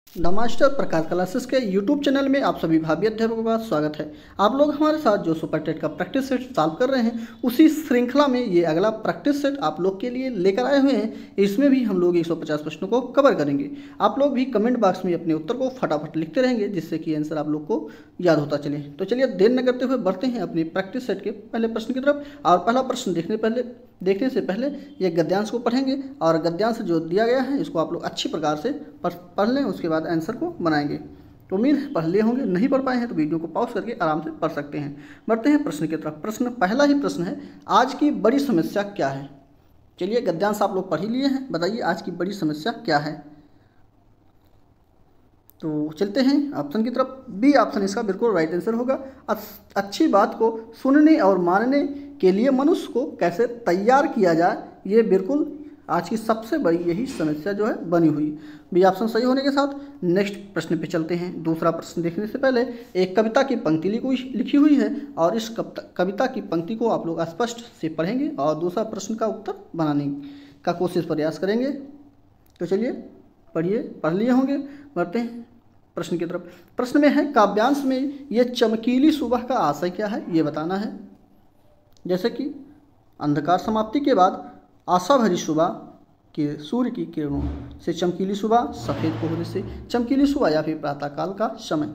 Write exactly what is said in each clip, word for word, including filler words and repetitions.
नमस्कार, प्रकाश क्लासेस के YouTube channel में आप सभी भावी अध्यापकों का स्वागत है। आप लोग हमारे साथ जो सुपर टेट का प्रैक्टिस सेट सॉल्व कर रहे हैं, उसी श्रृंखला में ये अगला प्रैक्टिस सेट आप लोग के लिए लेकर आए हुए हैं। इसमें भी हम लोग एक सौ पचास प्रश्नों को कवर करेंगे। आप लोग भी कमेंट बॉक्स में अपने उत्तर को फटाफट लिखते रहेंगे, जिससे कि आंसर आप लोग को याद होता चले। तो चलिए देर न करते हुए बढ़ते हैं अपनी प्रैक्टिस सेट के पहले प्रश्न की तरफ। और पहला प्रश्न देखने पहले देखने से पहले ये गद्यांश को पढ़ेंगे, और गद्यांश जो दिया गया है इसको आप लोग अच्छी प्रकार से पढ़ पढ़ लें, उसके बाद आंसर को बनाएंगे। तो उम्मीद है पढ़ लिए होंगे, नहीं पढ़ पाए हैं तो वीडियो को पॉज करके आराम से पढ़ सकते हैं। बढ़ते हैं प्रश्न की तरफ। प्रश्न पहला ही प्रश्न है, आज की बड़ी समस्या क्या है। चलिए गद्यांश आप लोग पढ़ ही लिए हैं, बताइए आज की बड़ी समस्या क्या है। तो चलते हैं ऑप्शन की तरफ। बी ऑप्शन इसका बिल्कुल राइट आंसर होगा। अच्छी बात को सुनने और मानने के लिए मनुष्य को कैसे तैयार किया जाए, ये बिल्कुल आज की सबसे बड़ी यही समस्या जो है बनी हुई। बी ऑप्शन सही होने के साथ नेक्स्ट प्रश्न पे चलते हैं। दूसरा प्रश्न देखने से पहले एक कविता की पंक्ति लिखी हुई है, और इस कविता की पंक्ति को आप लोग स्पष्ट से पढ़ेंगे और दूसरा प्रश्न का उत्तर बनाने का कोशिश प्रयास करेंगे। तो चलिए पढ़िए, पढ़ लिए होंगे। बढ़ते हैं प्रश्न की तरफ। प्रश्न में है, काव्यांश में ये चमकीली सुबह का आशय क्या है, ये बताना है। जैसे कि अंधकार समाप्ति के बाद आशा भरी सुबह के सूर्य की किरणों से चमकीली सुबह, सफ़ेद कोहरे से चमकीली सुबह, या फिर प्रातःकाल का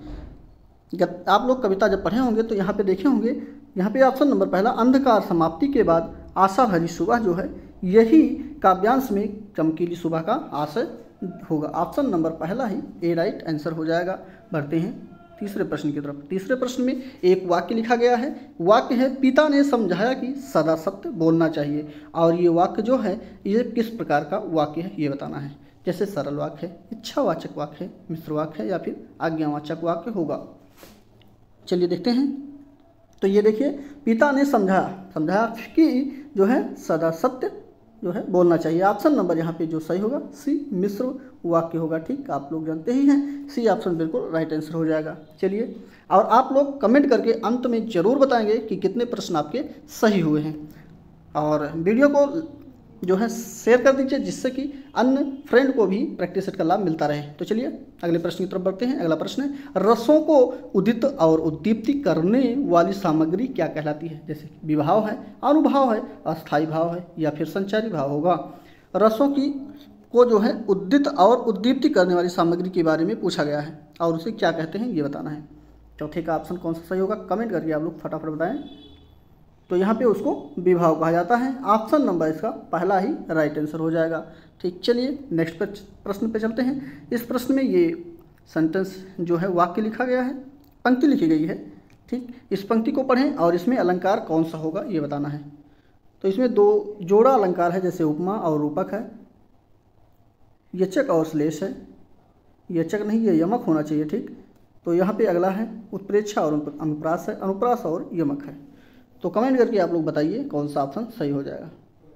समय। आप लोग कविता जब पढ़े होंगे तो यहाँ पे देखे होंगे, यहाँ पे ऑप्शन नंबर पहला अंधकार समाप्ति के बाद आशा भरी सुबह जो है, यही काव्यांश में चमकीली सुबह का आशय होगा। ऑप्शन नंबर पहला ही ए राइट आंसर हो जाएगा। बढ़ते हैं तीसरे प्रश्न की तरफ। तीसरे प्रश्न में एक वाक्य लिखा गया है। वाक्य है, पिता ने समझाया कि सदा सत्य बोलना चाहिए। और ये वाक्य जो है ये किस प्रकार का वाक्य है, ये बताना है। जैसे सरल वाक्य है, इच्छावाचक वाक्य है, मिश्र वाक्य है, या फिर आज्ञावाचक वाक्य होगा। चलिए देखते हैं। तो ये देखिए, पिता ने समझाया समझाया कि जो है सदा सत्य जो है बोलना चाहिए। ऑप्शन नंबर यहाँ पे जो सही होगा सी मिश्र वाक्य होगा। ठीक, आप लोग जानते ही हैं, सी ऑप्शन बिल्कुल राइट आंसर हो जाएगा। चलिए, और आप लोग कमेंट करके अंत में ज़रूर बताएंगे कि कितने प्रश्न आपके सही हुए हैं, और वीडियो को जो है शेयर कर दीजिए, जिससे कि अन्य फ्रेंड को भी प्रैक्टिस सेट का लाभ मिलता रहे। तो चलिए अगले प्रश्न की तरफ बढ़ते हैं। अगला प्रश्न है, रसों को उदित और उद्दीप्ति करने वाली सामग्री क्या कहलाती है। जैसे विभाव है, अनुभव है, अस्थायी भाव है, या फिर संचारी भाव होगा। रसों की को जो है उद्दित और उद्दीप्ति करने वाली सामग्री के बारे में पूछा गया है, और उसे क्या कहते हैं ये बताना है। चौथे का ऑप्शन कौन सा सही होगा, कमेंट करके आप लोग फटाफट बताएं। तो यहाँ पे उसको विभाव कहा जाता है। ऑप्शन नंबर इसका पहला ही राइट आंसर हो जाएगा। ठीक, चलिए नेक्स्ट प्रश्न पे चलते हैं। इस प्रश्न में ये सेंटेंस जो है वाक्य लिखा गया है, पंक्ति लिखी गई है। ठीक, इस पंक्ति को पढ़ें और इसमें अलंकार कौन सा होगा ये बताना है। तो इसमें दो जोड़ा अलंकार है, जैसे उपमा और रूपक है, यचक और श्लेष है। यचक नहीं, ये यमक होना चाहिए। ठीक, तो यहाँ पे अगला है उत्प्रेक्षा और अनुप्रास है, अनुप्रास और यमक है। तो कमेंट करके आप लोग बताइए कौन सा ऑप्शन सही हो जाएगा।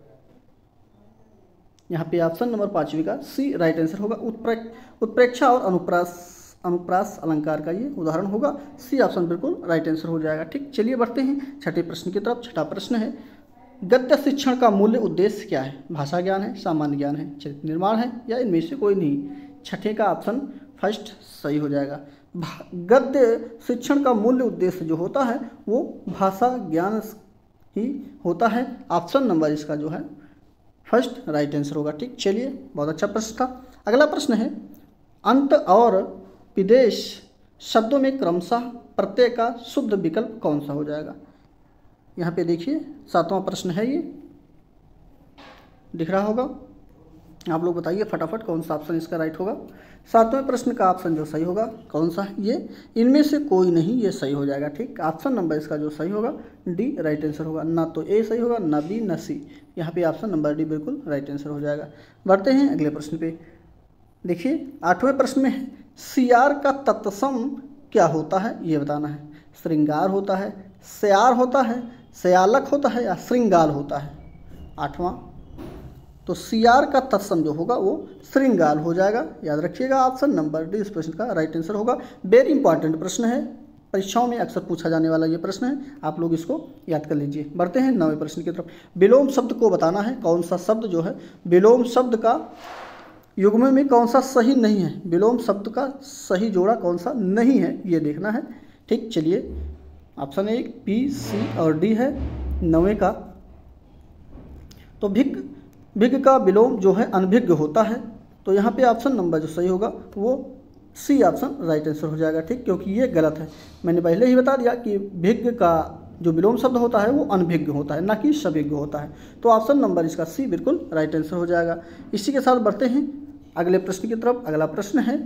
यहाँ पे ऑप्शन नंबर पाँचवीं का सी राइट आंसर होगा। उत्प्रे उत्प्रेक्षा और अनुप्रास अनुप्रास अलंकार का ये उदाहरण होगा। सी ऑप्शन बिल्कुल राइट आंसर हो जाएगा। ठीक, चलिए बढ़ते हैं छठे प्रश्न की तरफ। छठा प्रश्न है, गद्य शिक्षण का मूल्य उद्देश्य क्या है। भाषा ज्ञान है, सामान्य ज्ञान है, चरित्र निर्माण है, या इनमें से कोई नहीं। छठे का ऑप्शन फर्स्ट सही हो जाएगा। गद्य शिक्षण का मूल्य उद्देश्य जो होता है वो भाषा ज्ञान ही होता है। ऑप्शन नंबर इसका जो है फर्स्ट राइट आंसर होगा। ठीक, चलिए बहुत अच्छा प्रश्न था। अगला प्रश्न है, अंत और विदेश शब्दों में क्रमशः प्रत्यय का शुद्ध विकल्प कौन सा हो जाएगा। यहाँ पे देखिए सातवां प्रश्न है, ये दिख रहा होगा। आप लोग बताइए फटाफट कौन सा ऑप्शन इसका राइट होगा। सातवें प्रश्न का ऑप्शन जो सही होगा कौन सा, ये इनमें से कोई नहीं, ये सही हो जाएगा। ठीक, ऑप्शन नंबर इसका जो सही होगा डी राइट आंसर होगा। ना तो ए सही होगा, ना बी, ना सी। यहाँ पे ऑप्शन नंबर डी बिल्कुल राइट आंसर हो जाएगा। बढ़ते हैं अगले प्रश्न पे। देखिए आठवें प्रश्न में है, सियार का तत्सम क्या होता है ये बताना है। श्रृंगार होता है, स्यार होता है, स्यालक होता है, या श्रृंगाल होता है। आठवां, तो सियार का तत्सम जो होगा वो श्रृंगाल हो जाएगा। याद रखिएगा ऑप्शन नंबर डी इस प्रश्न का राइट आंसर होगा। वेरी इंपॉर्टेंट प्रश्न है, परीक्षाओं में अक्सर पूछा जाने वाला ये प्रश्न है, आप लोग इसको याद कर लीजिए। बढ़ते हैं नौवें प्रश्न की तरफ। विलोम शब्द को बताना है। कौन सा शब्द जो है विलोम शब्द का युग्म में कौन सा सही नहीं है, विलोम शब्द का सही जोड़ा कौन सा नहीं है, ये देखना है। ठीक, चलिए ऑप्शन एक बी, सी और डी है नवे का। तो भिग भिग का विलोम जो है अनभिज्ञ होता है, तो यहाँ पे ऑप्शन नंबर जो सही होगा वो सी ऑप्शन राइट आंसर हो जाएगा। ठीक, क्योंकि ये गलत है। मैंने पहले ही बता दिया कि भिज्ञ का जो विलोम शब्द होता है वो अनभिज्ञ होता है, ना कि सभिज्ञ होता है। तो ऑप्शन नंबर इसका सी बिल्कुल राइट आंसर हो जाएगा। इसी के साथ बढ़ते हैं अगले प्रश्न की तरफ। अगला प्रश्न है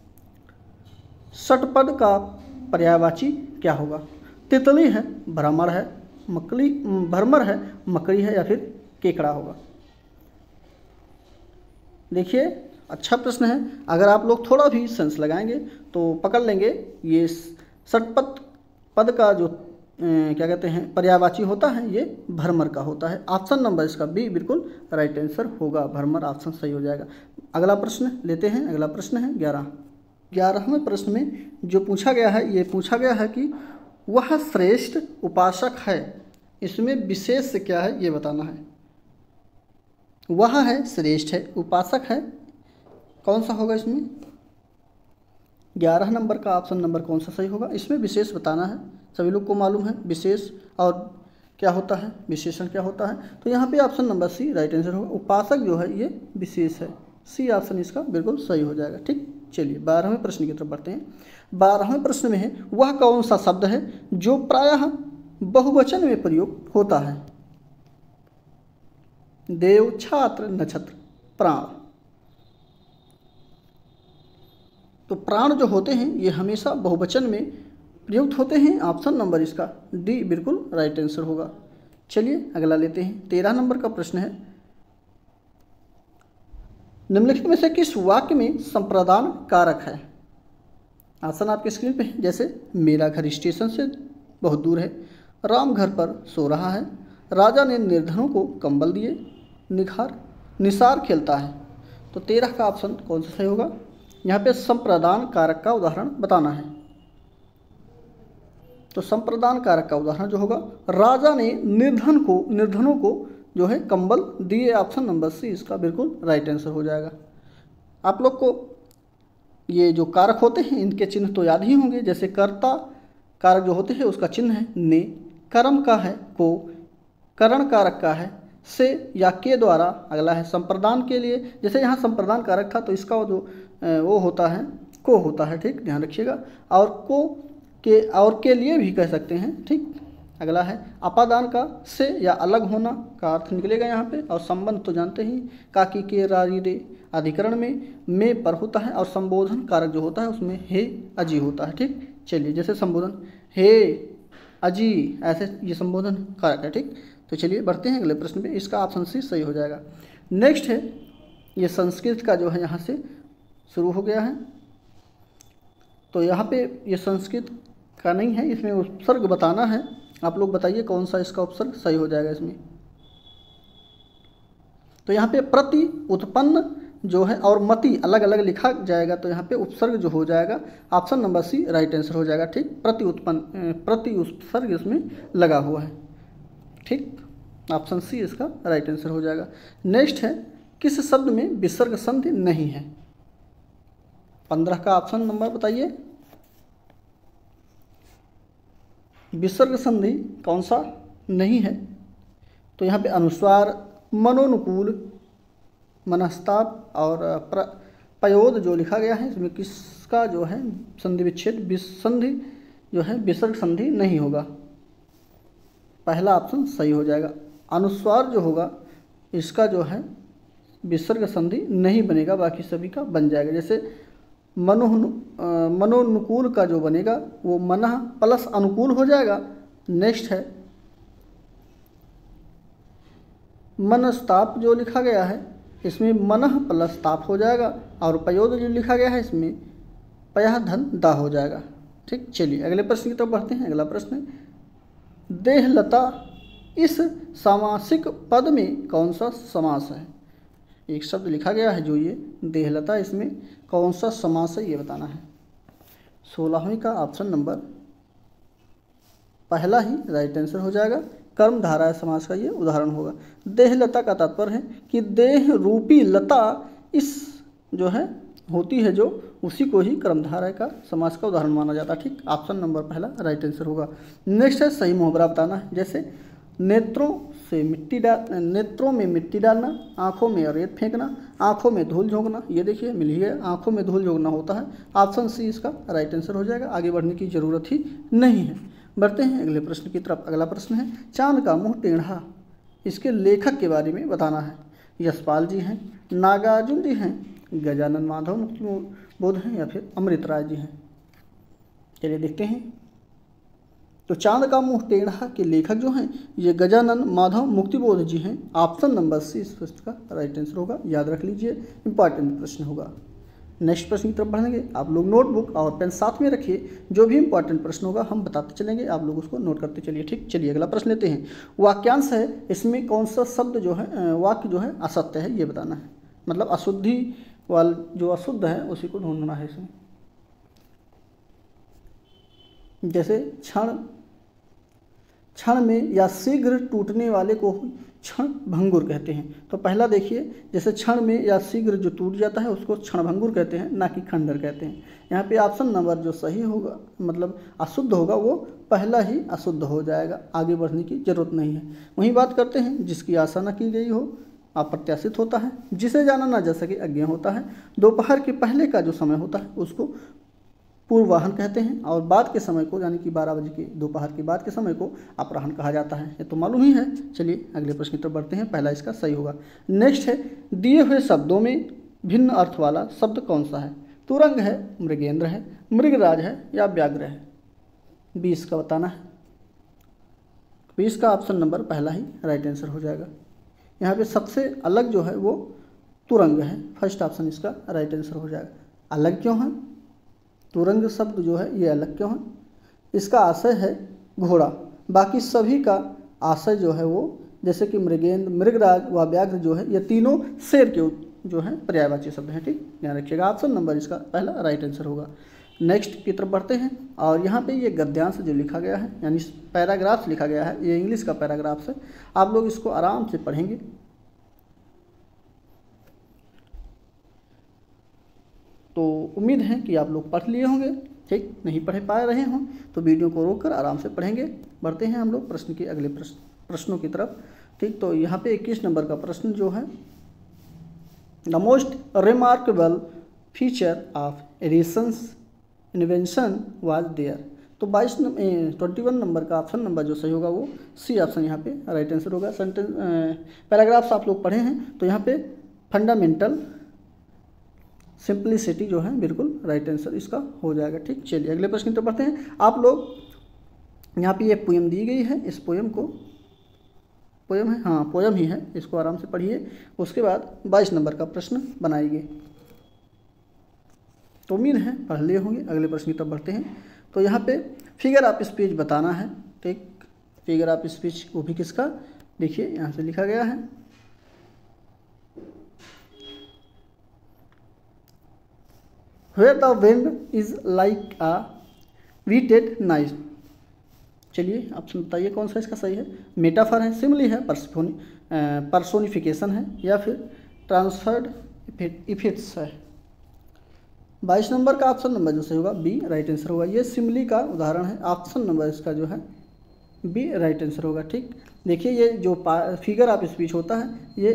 षटपद का पर्यायवाची क्या होगा? तितली है, भ्रमर है, मकली भ्रमर है, मकड़ी है या फिर केकड़ा होगा? देखिए अच्छा प्रश्न है। अगर आप लोग थोड़ा भी सेंस लगाएंगे तो पकड़ लेंगे। ये षटपद पद का जो ए, क्या कहते हैं पर्यायवाची होता है ये भ्रमर का होता है। ऑप्शन नंबर इसका बी बिल्कुल राइट आंसर होगा, भ्रमर ऑप्शन सही हो जाएगा। अगला प्रश्न लेते हैं। अगला प्रश्न है ग्यारह ग्यारहवें प्रश्न में जो पूछा गया है, ये पूछा गया है कि वह श्रेष्ठ उपासक है, इसमें विशेष क्या है ये बताना है। वह है, श्रेष्ठ है, उपासक है, कौन सा होगा इसमें? ग्यारह नंबर का ऑप्शन नंबर कौन सा सही होगा? इसमें विशेष बताना है। सभी लोग को मालूम है विशेष और क्या होता है, विशेषण क्या होता है। तो यहाँ पे option number C right answer होगा। उपासक जो है ये विशेष है, सी ऑप्शन इसका बिल्कुल सही हो जाएगा। ठीक, चलिए बारहवें प्रश्न की तरफ बढ़ते हैं। बारहवें प्रश्न में है वह कौन सा शब्द है जो प्रायः बहुवचन में प्रयोग होता है? देव, छात्र, नक्षत्र, प्राण। तो प्राण जो होते हैं ये हमेशा बहुवचन में प्रयुक्त होते हैं। ऑप्शन नंबर इसका डी बिल्कुल राइट आंसर होगा। चलिए अगला लेते हैं। तेरह नंबर का प्रश्न है निम्नलिखित में से किस वाक्य में संप्रदान कारक है? ऑप्शन आपके स्क्रीन पे है। जैसे मेरा घर स्टेशन से बहुत दूर है, राम घर पर सो रहा है, राजा ने निर्धनों को कंबल दिए, निखार निसार खेलता है। तो तेरह का ऑप्शन कौन सा सही होगा? यहाँ पे संप्रदान कारक का उदाहरण बताना है। तो संप्रदान कारक का उदाहरण जो होगा, राजा ने निर्धन को निर्धनों को जो है कंबल दिए। ऑप्शन नंबर सी इसका बिल्कुल राइट आंसर हो जाएगा। आप लोग को ये जो कारक होते हैं इनके चिन्ह तो याद ही होंगे। जैसे कर्ता कारक जो होते हैं उसका चिन्ह है ने, कर्म का है को, करण कारक का है से या के द्वारा। अगला है संप्रदान के लिए, जैसे यहाँ संप्रदान कारक था तो इसका जो वो होता है को होता है। ठीक, ध्यान रखिएगा। और को के और के लिए भी कह सकते हैं। ठीक, अगला है अपादान का से या अलग होना का अर्थ निकलेगा यहाँ पे। और संबंध तो जानते ही काकी के रारी रे अधिकरण में में पर होता है। और संबोधन कारक जो होता है उसमें हे अजी होता है। ठीक, चलिए जैसे संबोधन हे अजी, ऐसे ये संबोधन कारक है। ठीक, तो चलिए बढ़ते हैं अगले प्रश्न पे। इसका ऑप्शन सी सही हो जाएगा। नेक्स्ट है ये संस्कृत का जो है यहाँ से शुरू हो गया है। तो यहाँ पे ये संस्कृत का नहीं है, इसमें उपसर्ग बताना है। आप लोग बताइए कौन सा इसका उपसर्ग सही हो जाएगा इसमें। तो यहाँ पे प्रति उत्पन्न जो है और मति अलग अलग लिखा जाएगा, तो यहाँ पे उपसर्ग जो हो जाएगा option number C right answer हो जाएगा। ठीक, प्रति उत्पन्न प्रति उपसर्ग इसमें लगा हुआ है। ठीक, ऑप्शन सी इसका राइट आंसर हो जाएगा। नेक्स्ट है किस शब्द में विसर्ग संधि नहीं है? पंद्रह का ऑप्शन नंबर बताइए। विसर्ग संधि कौन सा नहीं है? तो यहाँ पे अनुस्वार, मनोनुकूल, मनस्ताप और प्र पयोद जो लिखा गया है इसमें किसका जो है संधि विच्छेद विसंधि जो है विसर्ग संधि नहीं होगा। पहला ऑप्शन सही हो जाएगा। अनुस्वार जो होगा इसका जो है विसर्ग संधि नहीं बनेगा, बाकी सभी का बन जाएगा। जैसे मनो मनोनुकूल का जो बनेगा वो मनः प्लस अनुकूल हो जाएगा। नेक्स्ट है मनस्ताप जो लिखा गया है इसमें मनः प्लस ताप हो जाएगा। और पयोद जो लिखा गया है इसमें पयः धन दा हो जाएगा। ठीक, चलिए अगले प्रश्न की तरफ बढ़ते हैं। अगला प्रश्न है देहलता इस सामासिक पद में कौन सा समास है? एक शब्द लिखा गया है जो ये देहलता, इसमें कौन सा समास है ये बताना है। सोलहवीं का ऑप्शन नंबर पहला ही राइट आंसर हो जाएगा। कर्मधारय समास का ये उदाहरण होगा। देहलता का तात्पर्य है कि देह रूपी लता इस जो है होती है जो, उसी को ही कर्मधारय का समास का उदाहरण माना जाता है। ठीक, ऑप्शन नंबर पहला राइट आंसर होगा। नेक्स्ट है सही मुहावरा बताना है। जैसे नेत्रों से मिट्टी डाल नेत्रों में मिट्टी डालना, आंखों में रेत फेंकना, आंखों में धूल झोंकना। ये देखिए मिल ही गया, आंखों में धूल झोंकना होता है। ऑप्शन सी इसका राइट आंसर हो जाएगा। आगे बढ़ने की जरूरत ही नहीं है। बढ़ते हैं अगले प्रश्न की तरफ। अगला प्रश्न है चांद का मुंह टेढ़ा, इसके लेखक के बारे में बताना है। यशपाल जी हैं, नागार्जुन जी हैं, गजानन माधव मुक्तिबोध हैं या फिर अमृत राय जी हैं। चलिए देखते हैं। तो चांद का मुंह टेढ़ा के लेखक जो हैं ये गजानन माधव मुक्तिबोध जी हैं। ऑप्शन नंबर सी इस प्रश्न का राइट आंसर होगा। याद रख लीजिए, इंपॉर्टेंट प्रश्न होगा। नेक्स्ट प्रश्न की तरफ बढ़ेंगे। आप लोग नोटबुक और पेन साथ में रखिए, जो भी इंपॉर्टेंट प्रश्न होगा हम बताते चलेंगे, आप लोग उसको नोट करते चलिए। ठीक, चलिए अगला प्रश्न लेते हैं। वाक्यांश है, इसमें कौन सा शब्द जो है वाक्य जो है असत्य है ये बताना है। मतलब अशुद्धि वाल जो अशुद्ध है उसी को ढूंढना है इसमें। जैसे क्षण क्षण में या शीघ्र टूटने वाले को क्षण भंगुर कहते हैं। तो पहला देखिए, जैसे क्षण में या शीघ्र जो टूट जाता है उसको क्षण भंगुर कहते हैं, ना कि खंडर कहते हैं। यहाँ पे ऑप्शन नंबर जो सही होगा, मतलब अशुद्ध होगा, वो पहला ही अशुद्ध हो जाएगा। आगे बढ़ने की जरूरत नहीं है। वहीं बात करते हैं, जिसकी आशा न की गई हो अप्रत्याशित होता है, जिसे जाना ना जा सके अज्ञेय होता है, दोपहर के पहले का जो समय होता है उसको पूर्वाहन कहते हैं, और बाद के समय को यानी कि बारह बजे के दोपहर के बाद के समय को अपराह्न कहा जाता है। ये तो मालूम ही है। चलिए अगले प्रश्न की तरफ बढ़ते हैं। पहला इसका सही होगा। नेक्स्ट है, दिए हुए शब्दों में भिन्न अर्थ वाला शब्द कौन सा है। तुरंग है, मृगेंद्र है, मृगराज है या व्याघ्र है। बीस का बताना है। बीस का ऑप्शन नंबर पहला ही राइट आंसर हो जाएगा। यहाँ पे सबसे अलग जो है वो तुरंग है। फर्स्ट ऑप्शन इसका राइट आंसर हो जाएगा। अलग क्यों है, तुरंग शब्द जो है ये अलग क्यों है? इसका आशय है घोड़ा। बाकी सभी का आशय जो है वो, जैसे कि मृगेंद्र, मृगराज व व्याघ्र जो है ये तीनों शेर के जो है पर्यायवाची शब्द हैं। ठीक, ध्यान रखिएगा। ऑप्शन नंबर इसका पहला राइट आंसर होगा। नेक्स्ट की तरफ बढ़ते हैं। और यहाँ पे ये गद्यांश जो लिखा गया है यानी पैराग्राफ्स लिखा गया है, ये इंग्लिश का पैराग्राफ्स है। आप लोग इसको आराम से पढ़ेंगे। तो उम्मीद है कि आप लोग पढ़ लिए होंगे। ठीक, नहीं पढ़े पा रहे हों तो वीडियो को रोककर आराम से पढ़ेंगे। बढ़ते हैं हम लोग प्रश्न के अगले प्रश्न प्रश्नों की तरफ। ठीक, तो यहाँ पे इक्कीस नंबर का प्रश्न जो है, the most remarkable feature of Edison's invention was there. तो बाईस ट्वेंटी वन नंबर का ऑप्शन नंबर जो सही होगा वो सी ऑप्शन यहाँ पे राइट आंसर होगा। सेंटेंस पैराग्राफ्स आप लोग पढ़े हैं तो यहाँ पे फंडामेंटल सिंप्लिसिटी जो है बिल्कुल राइट आंसर इसका हो जाएगा। ठीक, चलिए अगले प्रश्न की तरफ बढ़ते हैं। आप लोग यहाँ पे ये पोएम दी गई है, इस पोएम को पोएम है हाँ पोएम ही है, इसको आराम से पढ़िए। उसके बाद बाईस नंबर का प्रश्न बनाइए। तो उम्मीद है पढ़ लिए होंगे। अगले प्रश्न की तरफ बढ़ते हैं। तो यहाँ पे फिगर ऑफ स्पीच बताना है। ठीक, फिगर ऑफ स्पीच वो भी किसका, देखिए यहाँ से लिखा गया है। Where the wind is like a wheated knife। चलिए ऑप्शन बताइए कौन सा इसका सही है। मेटाफर है, सिमिली है, पर्सोनी पर्सोनिफिकेशन है या फिर ट्रांसफर्ड इफेक्ट्स है। बाईस नंबर का ऑप्शन नंबर जो सही होगा बी राइट आंसर होगा। ये सिमिली का उदाहरण है। ऑप्शन नंबर इसका जो है बी राइट आंसर होगा। ठीक, देखिए ये जो फिगर ऑफ स्पीच होता है ये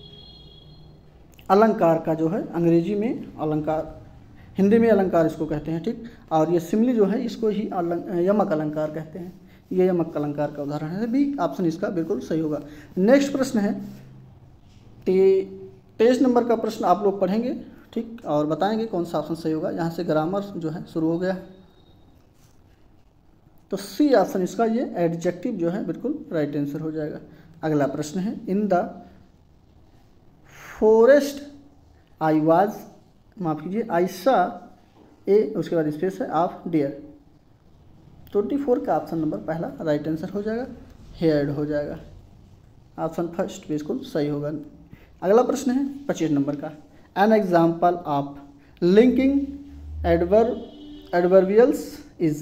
अलंकार का जो है, अंग्रेजी में अलंकार, हिंदी में अलंकार इसको कहते हैं। ठीक, और ये सिमिली जो है इसको ही अलंक यमक अलंकार कहते हैं। ये यमक अलंकार का उदाहरण है। बी ऑप्शन इसका बिल्कुल सही होगा। नेक्स्ट प्रश्न है ते तेईस नंबर का प्रश्न आप लोग पढ़ेंगे। ठीक, और बताएंगे कौन सा ऑप्शन सही होगा। यहाँ से ग्रामर जो है शुरू हो गया। तो सी ऑप्शन इसका ये एडजेक्टिव जो है बिल्कुल राइट आंसर हो जाएगा। अगला प्रश्न है, in the forest I was माफ कीजिए आई सा ए, उसके बाद स्पेस है ऑफ डियर। ट्वेंटी फोर का ऑप्शन नंबर पहला राइट आंसर हो जाएगा, हेयर्ड हो जाएगा। ऑप्शन फर्स्ट बिल्कुल सही होगा। अगला प्रश्न है पच्चीस नंबर का, an example of linking adver adverbials is.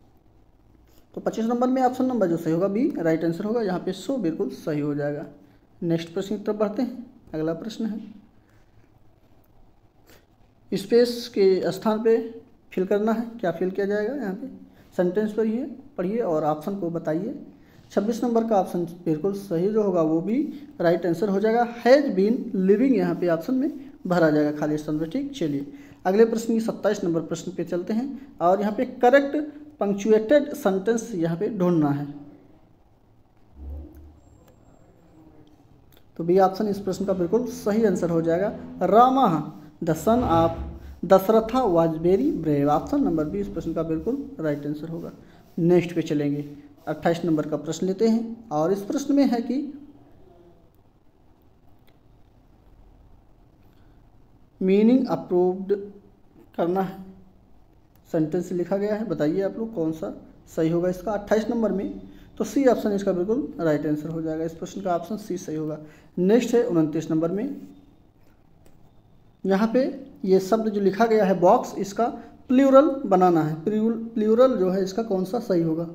तो पच्चीस नंबर में ऑप्शन नंबर जो सही होगा बी राइट आंसर होगा। यहाँ पे सो बिल्कुल सही हो जाएगा। नेक्स्ट प्रश्न की तरफ बढ़ते हैं। अगला प्रश्न है, स्पेस के स्थान पे फिल करना है। क्या फिल किया जाएगा यहाँ पे? सेंटेंस पढ़िए पढ़िए और ऑप्शन को बताइए। छब्बीस नंबर का ऑप्शन बिल्कुल सही जो होगा वो भी राइट आंसर हो जाएगा। हैज़ बीन लिविंग यहाँ पे ऑप्शन में भरा जाएगा खाली स्थान पे। ठीक, चलिए अगले प्रश्न की सत्ताईस नंबर प्रश्न पे चलते हैं और यहाँ पे करेक्ट पंक्चुएटेड सेंटेंस यहाँ पे ढूंढना है। तो बी ऑप्शन इस प्रश्न का बिल्कुल सही आंसर हो जाएगा। Rama the son of Dasharatha was very brave. Option number B इस प्रश्न का बिल्कुल राइट आंसर होगा। नेक्स्ट पे चलेंगे, अट्ठाईस नंबर का प्रश्न लेते हैं और इस प्रश्न में है कि मीनिंग अप्रूव्ड करना है। सेंटेंस लिखा गया है, बताइए आप लोग कौन सा सही होगा इसका। अट्ठाईस नंबर में तो सी ऑप्शन इसका बिल्कुल राइट आंसर हो जाएगा। इस प्रश्न का ऑप्शन सी सही होगा। नेक्स्ट है उनतीस नंबर में, यहाँ पे ये शब्द जो लिखा गया है बॉक्स, इसका प्लूरल बनाना है। प्लूरल जो है इसका कौन सा सही होगा?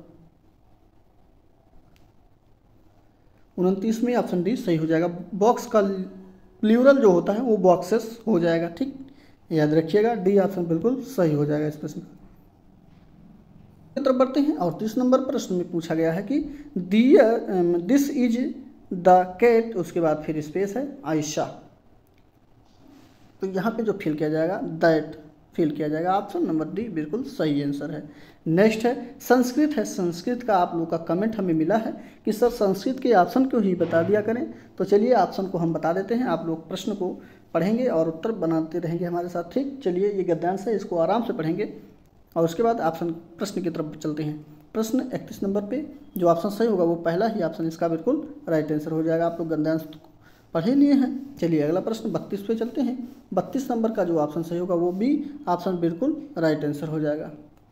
उनतीस में ऑप्शन डी सही हो जाएगा। बॉक्स का प्लूरल जो होता है वो बॉक्सेस हो जाएगा। ठीक, याद रखिएगा, डी ऑप्शन बिल्कुल सही हो जाएगा इस प्रश्न का। तरफ बढ़ते हैं और तीस नंबर प्रश्न में पूछा गया है कि दिस इज द कैट, उसके बाद फिर स्पेस है आयशा। तो यहाँ पे जो फिल किया जाएगा दैट फिल किया जाएगा। ऑप्शन नंबर डी बिल्कुल सही आंसर है। नेक्स्ट है संस्कृत है। संस्कृत का आप लोग का कमेंट हमें मिला है कि सर संस्कृत के ऑप्शन को ही बता दिया करें। तो चलिए ऑप्शन को हम बता देते हैं, आप लोग प्रश्न को पढ़ेंगे और उत्तर बनाते रहेंगे हमारे साथ। ठीक, चलिए ये गद्यांश है, इसको आराम से पढ़ेंगे और उसके बाद ऑप्शन प्रश्न की तरफ चलते हैं। प्रश्न इकतीस नंबर पे जो ऑप्शन सही होगा वो पहला ही ऑप्शन इसका बिल्कुल राइट आंसर हो जाएगा। आप लोग गद्यांश पढ़ ही लिए हैं। चलिए अगला प्रश्न बत्तीस पे चलते हैं। बत्तीस नंबर का जो ऑप्शन सही होगा वो भी ऑप्शन बिल्कुल राइट आंसर हो जाएगा।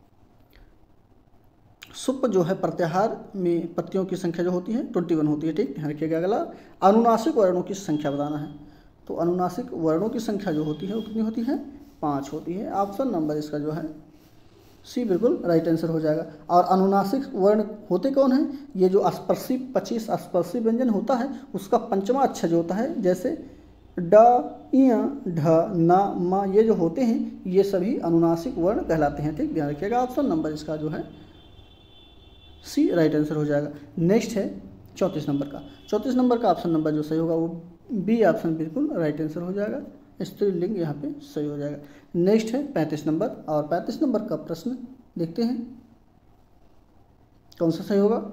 सुप जो है प्रत्याहार में पत्तियों की संख्या जो होती है ट्वेंटी वन होती है। ठीक, ध्यान रखिएगा। अगला अनुनासिक वर्णों की संख्या बताना है। तो अनुनासिक वर्णों की संख्या जो होती है वो कितनी होती है? पाँच होती है। ऑप्शन नंबर इसका जो है सी बिल्कुल राइट आंसर हो जाएगा। और अनुनासिक वर्ण होते कौन हैं? ये जो स्पर्शी पच्चीस स्पर्शी व्यंजन होता है उसका पंचमा अक्षर जो होता है, जैसे ड, इया, ढ, न, म, ये जो होते हैं ये सभी अनुनासिक वर्ण कहलाते हैं। ठीक, ध्यान रखिएगा। ऑप्शन नंबर इसका जो है सी राइट आंसर हो जाएगा। नेक्स्ट है चौंतीस नंबर का। चौंतीस नंबर का ऑप्शन नंबर जो सही होगा वो बी ऑप्शन बिल्कुल राइट आंसर हो जाएगा। स्त्रीलिंग यहाँ पे सही हो जाएगा। नेक्स्ट है पैंतीस नंबर और पैंतीस नंबर का प्रश्न देखते हैं कौन सा सही होगा।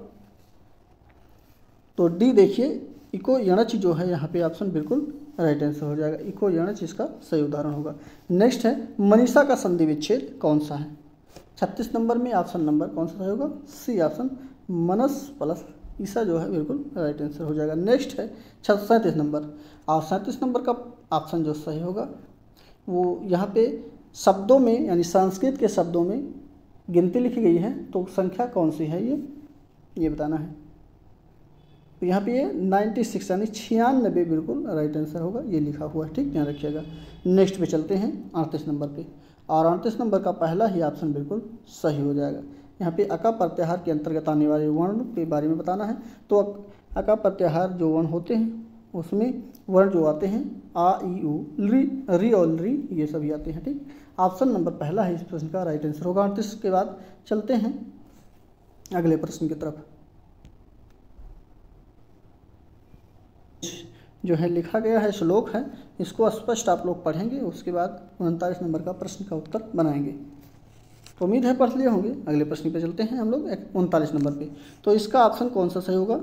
तो डी देखिए, इको यणच जो है यहाँ पे ऑप्शन बिल्कुल राइट आंसर हो जाएगा। इको यणच इसका सही उदाहरण होगा। नेक्स्ट है मनीषा का संधि विच्छेद कौन सा है? छत्तीस नंबर में ऑप्शन नंबर कौन सा सही होगा? सी ऑप्शन मनस प्लस ईसा जो है बिल्कुल राइट आंसर हो जाएगा। नेक्स्ट है सैंतीस नंबर और सैंतीस नंबर का ऑप्शन जो सही होगा वो यहाँ पे शब्दों में यानी संस्कृत के शब्दों में गिनती लिखी गई है तो संख्या कौन सी है ये ये बताना है। तो यहाँ पे ये छियानवे यानी छियानबे बिल्कुल राइट आंसर होगा, ये लिखा हुआ है। ठीक, ध्यान रखिएगा। नेक्स्ट पे चलते हैं अड़तीस नंबर पे और अड़तीस नंबर का पहला ही ऑप्शन बिल्कुल सही हो जाएगा। यहाँ पे अका प्रत्याहार के अंतर्गत आने वाले वर्ण के बारे में बताना है। तो अका प्रत्याहार जो वर्ण होते हैं उसमें वर्ण जो आते हैं आ, ई, उ, री, री और री ये सभी आते हैं। ठीक, ऑप्शन नंबर पहला है इस प्रश्न का राइट आंसर होगा। अड़तीस के बाद चलते हैं अगले प्रश्न की तरफ। जो है लिखा गया है श्लोक है, इसको स्पष्ट आप लोग पढ़ेंगे, उसके बाद उनतालीस नंबर का प्रश्न का उत्तर बनाएंगे। तो उम्मीद है पढ़ लिए होंगे। अगले प्रश्न पे चलते हैं हम लोग उनतालीस नंबर पे। तो इसका ऑप्शन कौन सा सही होगा?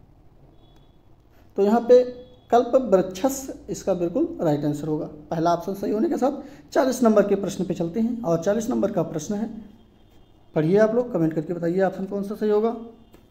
तो यहाँ पे कल्प वृक्षस इसका बिल्कुल राइट आंसर होगा। पहला ऑप्शन सही होने के साथ चालीस नंबर के प्रश्न पे चलते हैं और चालीस नंबर का प्रश्न है, पढ़िए आप लोग, कमेंट करके बताइए ऑप्शन कौन सा सही होगा।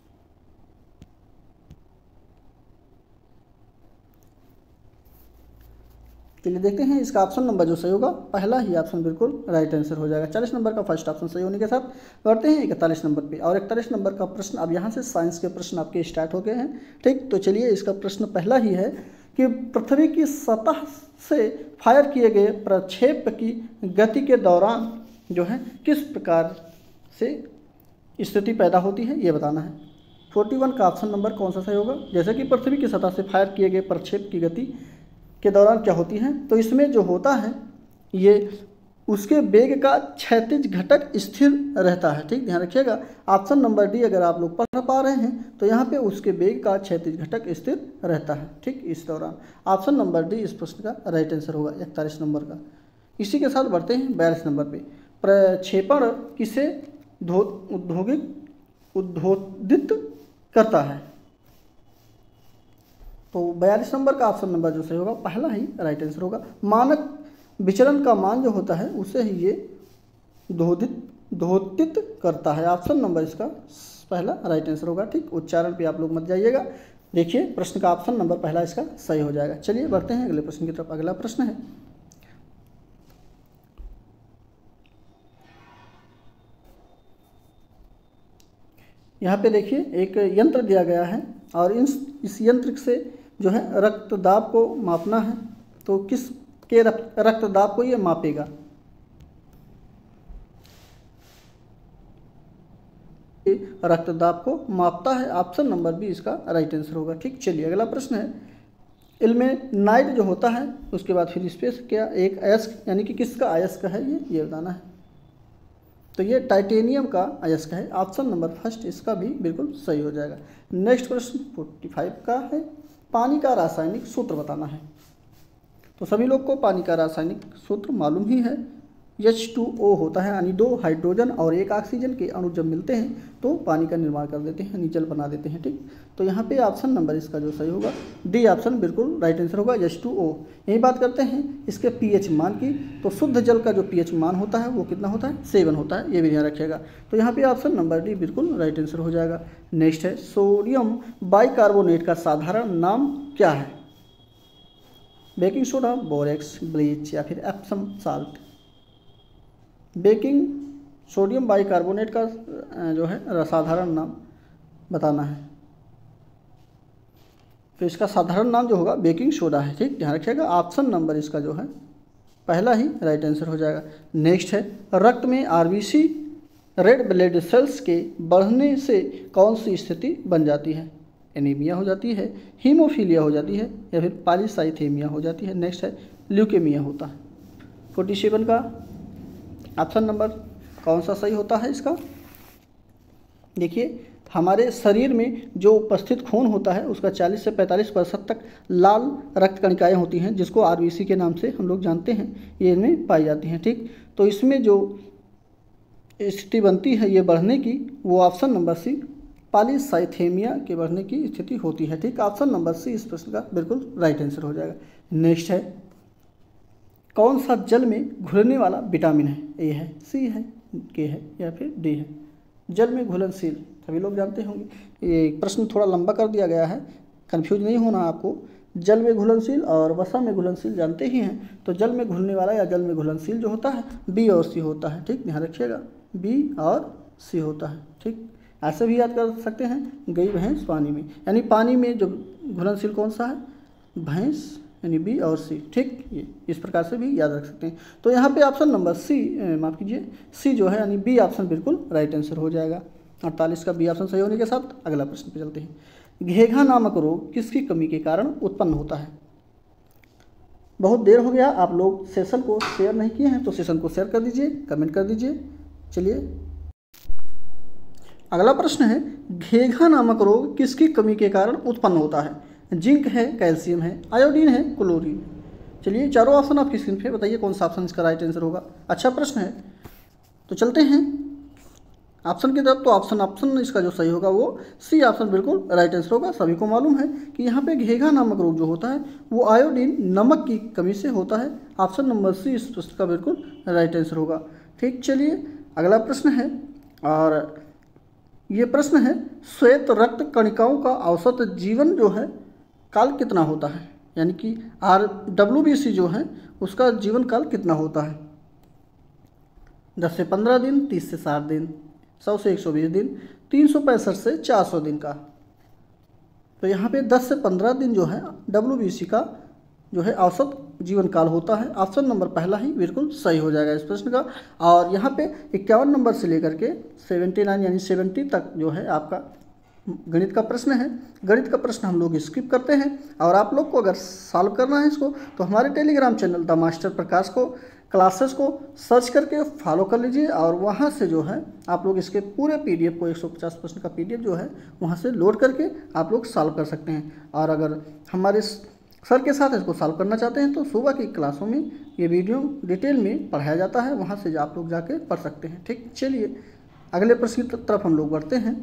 चलिए देखते हैं इसका ऑप्शन नंबर जो सही होगा पहला ही ऑप्शन बिल्कुल राइट आंसर हो जाएगा। चालीस नंबर का फर्स्ट ऑप्शन सही होने के साथ बढ़ते हैं इकतालीस नंबर पे और इकतालीस नंबर का प्रश्न अब यहाँ से साइंस के प्रश्न आपके स्टार्ट हो गए हैं। ठीक, तो चलिए इसका प्रश्न पहला ही है कि पृथ्वी की सतह से फायर किए गए प्रक्षेप की गति के दौरान जो है किस प्रकार से स्थिति पैदा होती है ये बताना है। फोर्टी वन का ऑप्शन नंबर कौन सा सही होगा? जैसे कि पृथ्वी की सतह से फायर किए गए प्रक्षेप की गति के दौरान क्या होती है, तो इसमें जो होता है ये उसके वेग का क्षैतिज घटक स्थिर रहता है। ठीक, ध्यान रखिएगा। ऑप्शन नंबर डी अगर आप लोग पढ़ पा रहे हैं तो यहाँ पे उसके वेग का क्षैतिज घटक स्थिर रहता है। ठीक, इस दौरान ऑप्शन नंबर डी इस प्रश्न का राइट आंसर होगा, इकतालीस नंबर का। इसी के साथ बढ़ते हैं बयालीस नंबर पे। प्रक्षेपण किसे औद्योगिक उद्बोधित करता है? तो बयालीस नंबर का ऑप्शन नंबर जो सही होगा पहला ही राइट आंसर होगा। मानक विचलन का मान जो होता है उसे ही ये दोधित दोहित करता है। ऑप्शन नंबर इसका पहला राइट आंसर होगा। ठीक, उच्चारण पे आप लोग मत जाइएगा। देखिए प्रश्न का ऑप्शन नंबर पहला इसका सही हो जाएगा। चलिए बढ़ते हैं अगले प्रश्न की तरफ। अगला प्रश्न है यहाँ पे देखिए एक यंत्र दिया गया है और इस इस यंत्र से जो है रक्तदाब को मापना है। तो किस के रक्तदाब को ये मापेगा? रक्तदाब को मापता है। ऑप्शन नंबर बी इसका राइट आंसर होगा। ठीक, चलिए अगला प्रश्न है। इल्मेनाइट जो होता है उसके बाद फिर स्पेस क्या एक अयस्क यानी कि किसका अयस्क है ये ये बताना है। तो ये टाइटेनियम का अयस्क है। ऑप्शन नंबर फर्स्ट इसका भी बिल्कुल सही हो जाएगा। नेक्स्ट प्रश्न पैंतालीस का है। पानी का रासायनिक सूत्र बताना है। तो सभी लोग को पानी का रासायनिक सूत्र मालूम ही है। एच टू ओ होता है यानी दो हाइड्रोजन और एक ऑक्सीजन के अणु जब मिलते हैं तो पानी का निर्माण कर देते हैं, यानी जल बना देते हैं। ठीक, तो यहाँ पे ऑप्शन नंबर इसका जो सही होगा डी ऑप्शन बिल्कुल राइट आंसर होगा, एच टू ओ। यही बात करते हैं इसके पीएच मान की। तो शुद्ध जल का जो पीएच मान होता है वो कितना होता है? सेवन होता है, ये भी ध्यान रखिएगा। तो यहाँ पे ऑप्शन नंबर डी बिल्कुल राइट आंसर हो जाएगा। नेक्स्ट है सोडियम बाइकार्बोनेट का साधारण नाम क्या है? बेकिंग सोडा, बोरेक्स, ब्लीच या फिर Epsom salt. Baking sodium bicarbonate का जो है साधारण नाम बताना है। तो इसका साधारण नाम जो होगा बेकिंग सोडा है। ठीक, ध्यान रखिएगा। ऑप्शन नंबर इसका जो है पहला ही राइट आंसर हो जाएगा। नेक्स्ट है रक्त में आरबीसी रेड ब्लड सेल्स के बढ़ने से कौन सी स्थिति बन जाती है? एनीमिया हो जाती है, हीमोफीलिया हो जाती है या फिर पॉलीसाइथेमिया हो जाती है। नेक्स्ट है ल्यूकेमिया होता है। फोर्टी सेवन का ऑप्शन नंबर कौन सा सही होता है इसका? देखिए हमारे शरीर में जो उपस्थित खून होता है उसका चालीस से पैंतालीस प्रतिशत तक लाल रक्त कणिकाएँ होती हैं जिसको आरबीसी के नाम से हम लोग जानते हैं, ये इनमें पाई जाती हैं। ठीक, तो इसमें जो स्थिति बनती है ये बढ़ने की वो ऑप्शन नंबर सी पॉलीसाइथेमिया के बढ़ने की स्थिति होती है। ठीक, ऑप्शन नंबर सी इस प्रश्न का बिल्कुल राइट आंसर हो जाएगा। नेक्स्ट है कौन सा जल में घुलने वाला विटामिन है? ए है, सी है, के है या फिर डी है? जल में घुलनशील सभी लोग जानते होंगे। ये प्रश्न थोड़ा लंबा कर दिया गया है, कंफ्यूज नहीं होना आपको। जल में घुलनशील और वसा में घुलनशील जानते ही हैं। तो जल में घुलने वाला या जल में घुलनशील जो होता है बी और सी होता है। ठीक, ध्यान रखिएगा, बी और सी होता है। ठीक, ऐसे भी याद कर सकते हैं गई भैंस पानी में, यानी पानी में जो घुलनशील कौन सा है? भैंस, यानी बी और सी। ठीक, ये इस प्रकार से भी याद रख सकते हैं। तो यहाँ पे ऑप्शन नंबर सी माफ़ कीजिए सी जो है यानी बी ऑप्शन बिल्कुल राइट आंसर हो जाएगा। अड़तालीस का बी ऑप्शन सही होने के साथ अगला प्रश्न पे चलते हैं। घेघा नामक रोग किसकी कमी के कारण उत्पन्न होता है? बहुत देर हो गया, आप लोग सेशन को शेयर नहीं किए हैं तो सेशन को शेयर कर दीजिए, कमेंट कर दीजिए। चलिए अगला प्रश्न है घेघा नामक रोग किसकी कमी के कारण उत्पन्न होता है? जिंक है, कैल्शियम है, आयोडीन है, क्लोरीन। चलिए चारों ऑप्शन आपकी स्क्रीन पे बताइए कौन सा ऑप्शन इसका राइट आंसर होगा। अच्छा प्रश्न है, तो चलते हैं ऑप्शन की तरफ। तो ऑप्शन ऑप्शन इसका जो सही होगा वो सी ऑप्शन बिल्कुल राइट आंसर होगा। सभी को मालूम है कि यहाँ पे घेघा नामक रोग जो होता है वो आयोडीन नमक की कमी से होता है। ऑप्शन नंबर सी इस प्रश्न का बिल्कुल राइट आंसर होगा। ठीक, चलिए अगला प्रश्न है और ये प्रश्न है श्वेत रक्त कणिकाओं का औसत जीवन जो है काल कितना होता है? यानी कि आर डब्ल्यू बी सी जो है उसका जीवन काल कितना होता है? दस से पंद्रह दिन, तीस से साठ दिन, सौ से एक सौ बीस दिन, तीन सौ पैंसठ से चार सौ दिन का। तो यहाँ पे दस से पंद्रह दिन जो है डब्ल्यू बी सी का जो है औसत जीवन काल होता है। ऑप्शन नंबर पहला ही बिल्कुल सही हो जाएगा इस प्रश्न का। और यहाँ पे इक्यावन नंबर से लेकर के सेवेंटी नाइन यानी सेवेंटी तक जो है आपका गणित का प्रश्न है। गणित का प्रश्न हम लोग स्किप करते हैं और आप लोग को अगर सॉल्व करना है इसको तो हमारे Telegram channel the master Prakash को क्लासेस को सर्च करके फॉलो कर लीजिए और वहाँ से जो है आप लोग इसके पूरे पीडीएफ को एक सौ पचास प्रश्न का पीडीएफ जो है वहाँ से लोड करके आप लोग सॉल्व कर सकते हैं। और अगर हमारे सर के साथ इसको सॉल्व करना चाहते हैं तो सुबह की क्लासों में ये वीडियो डिटेल में पढ़ाया जाता है, वहाँ से आप लोग जाके पढ़ सकते हैं। ठीक, चलिए अगले प्रश्न की तरफ हम लोग बढ़ते हैं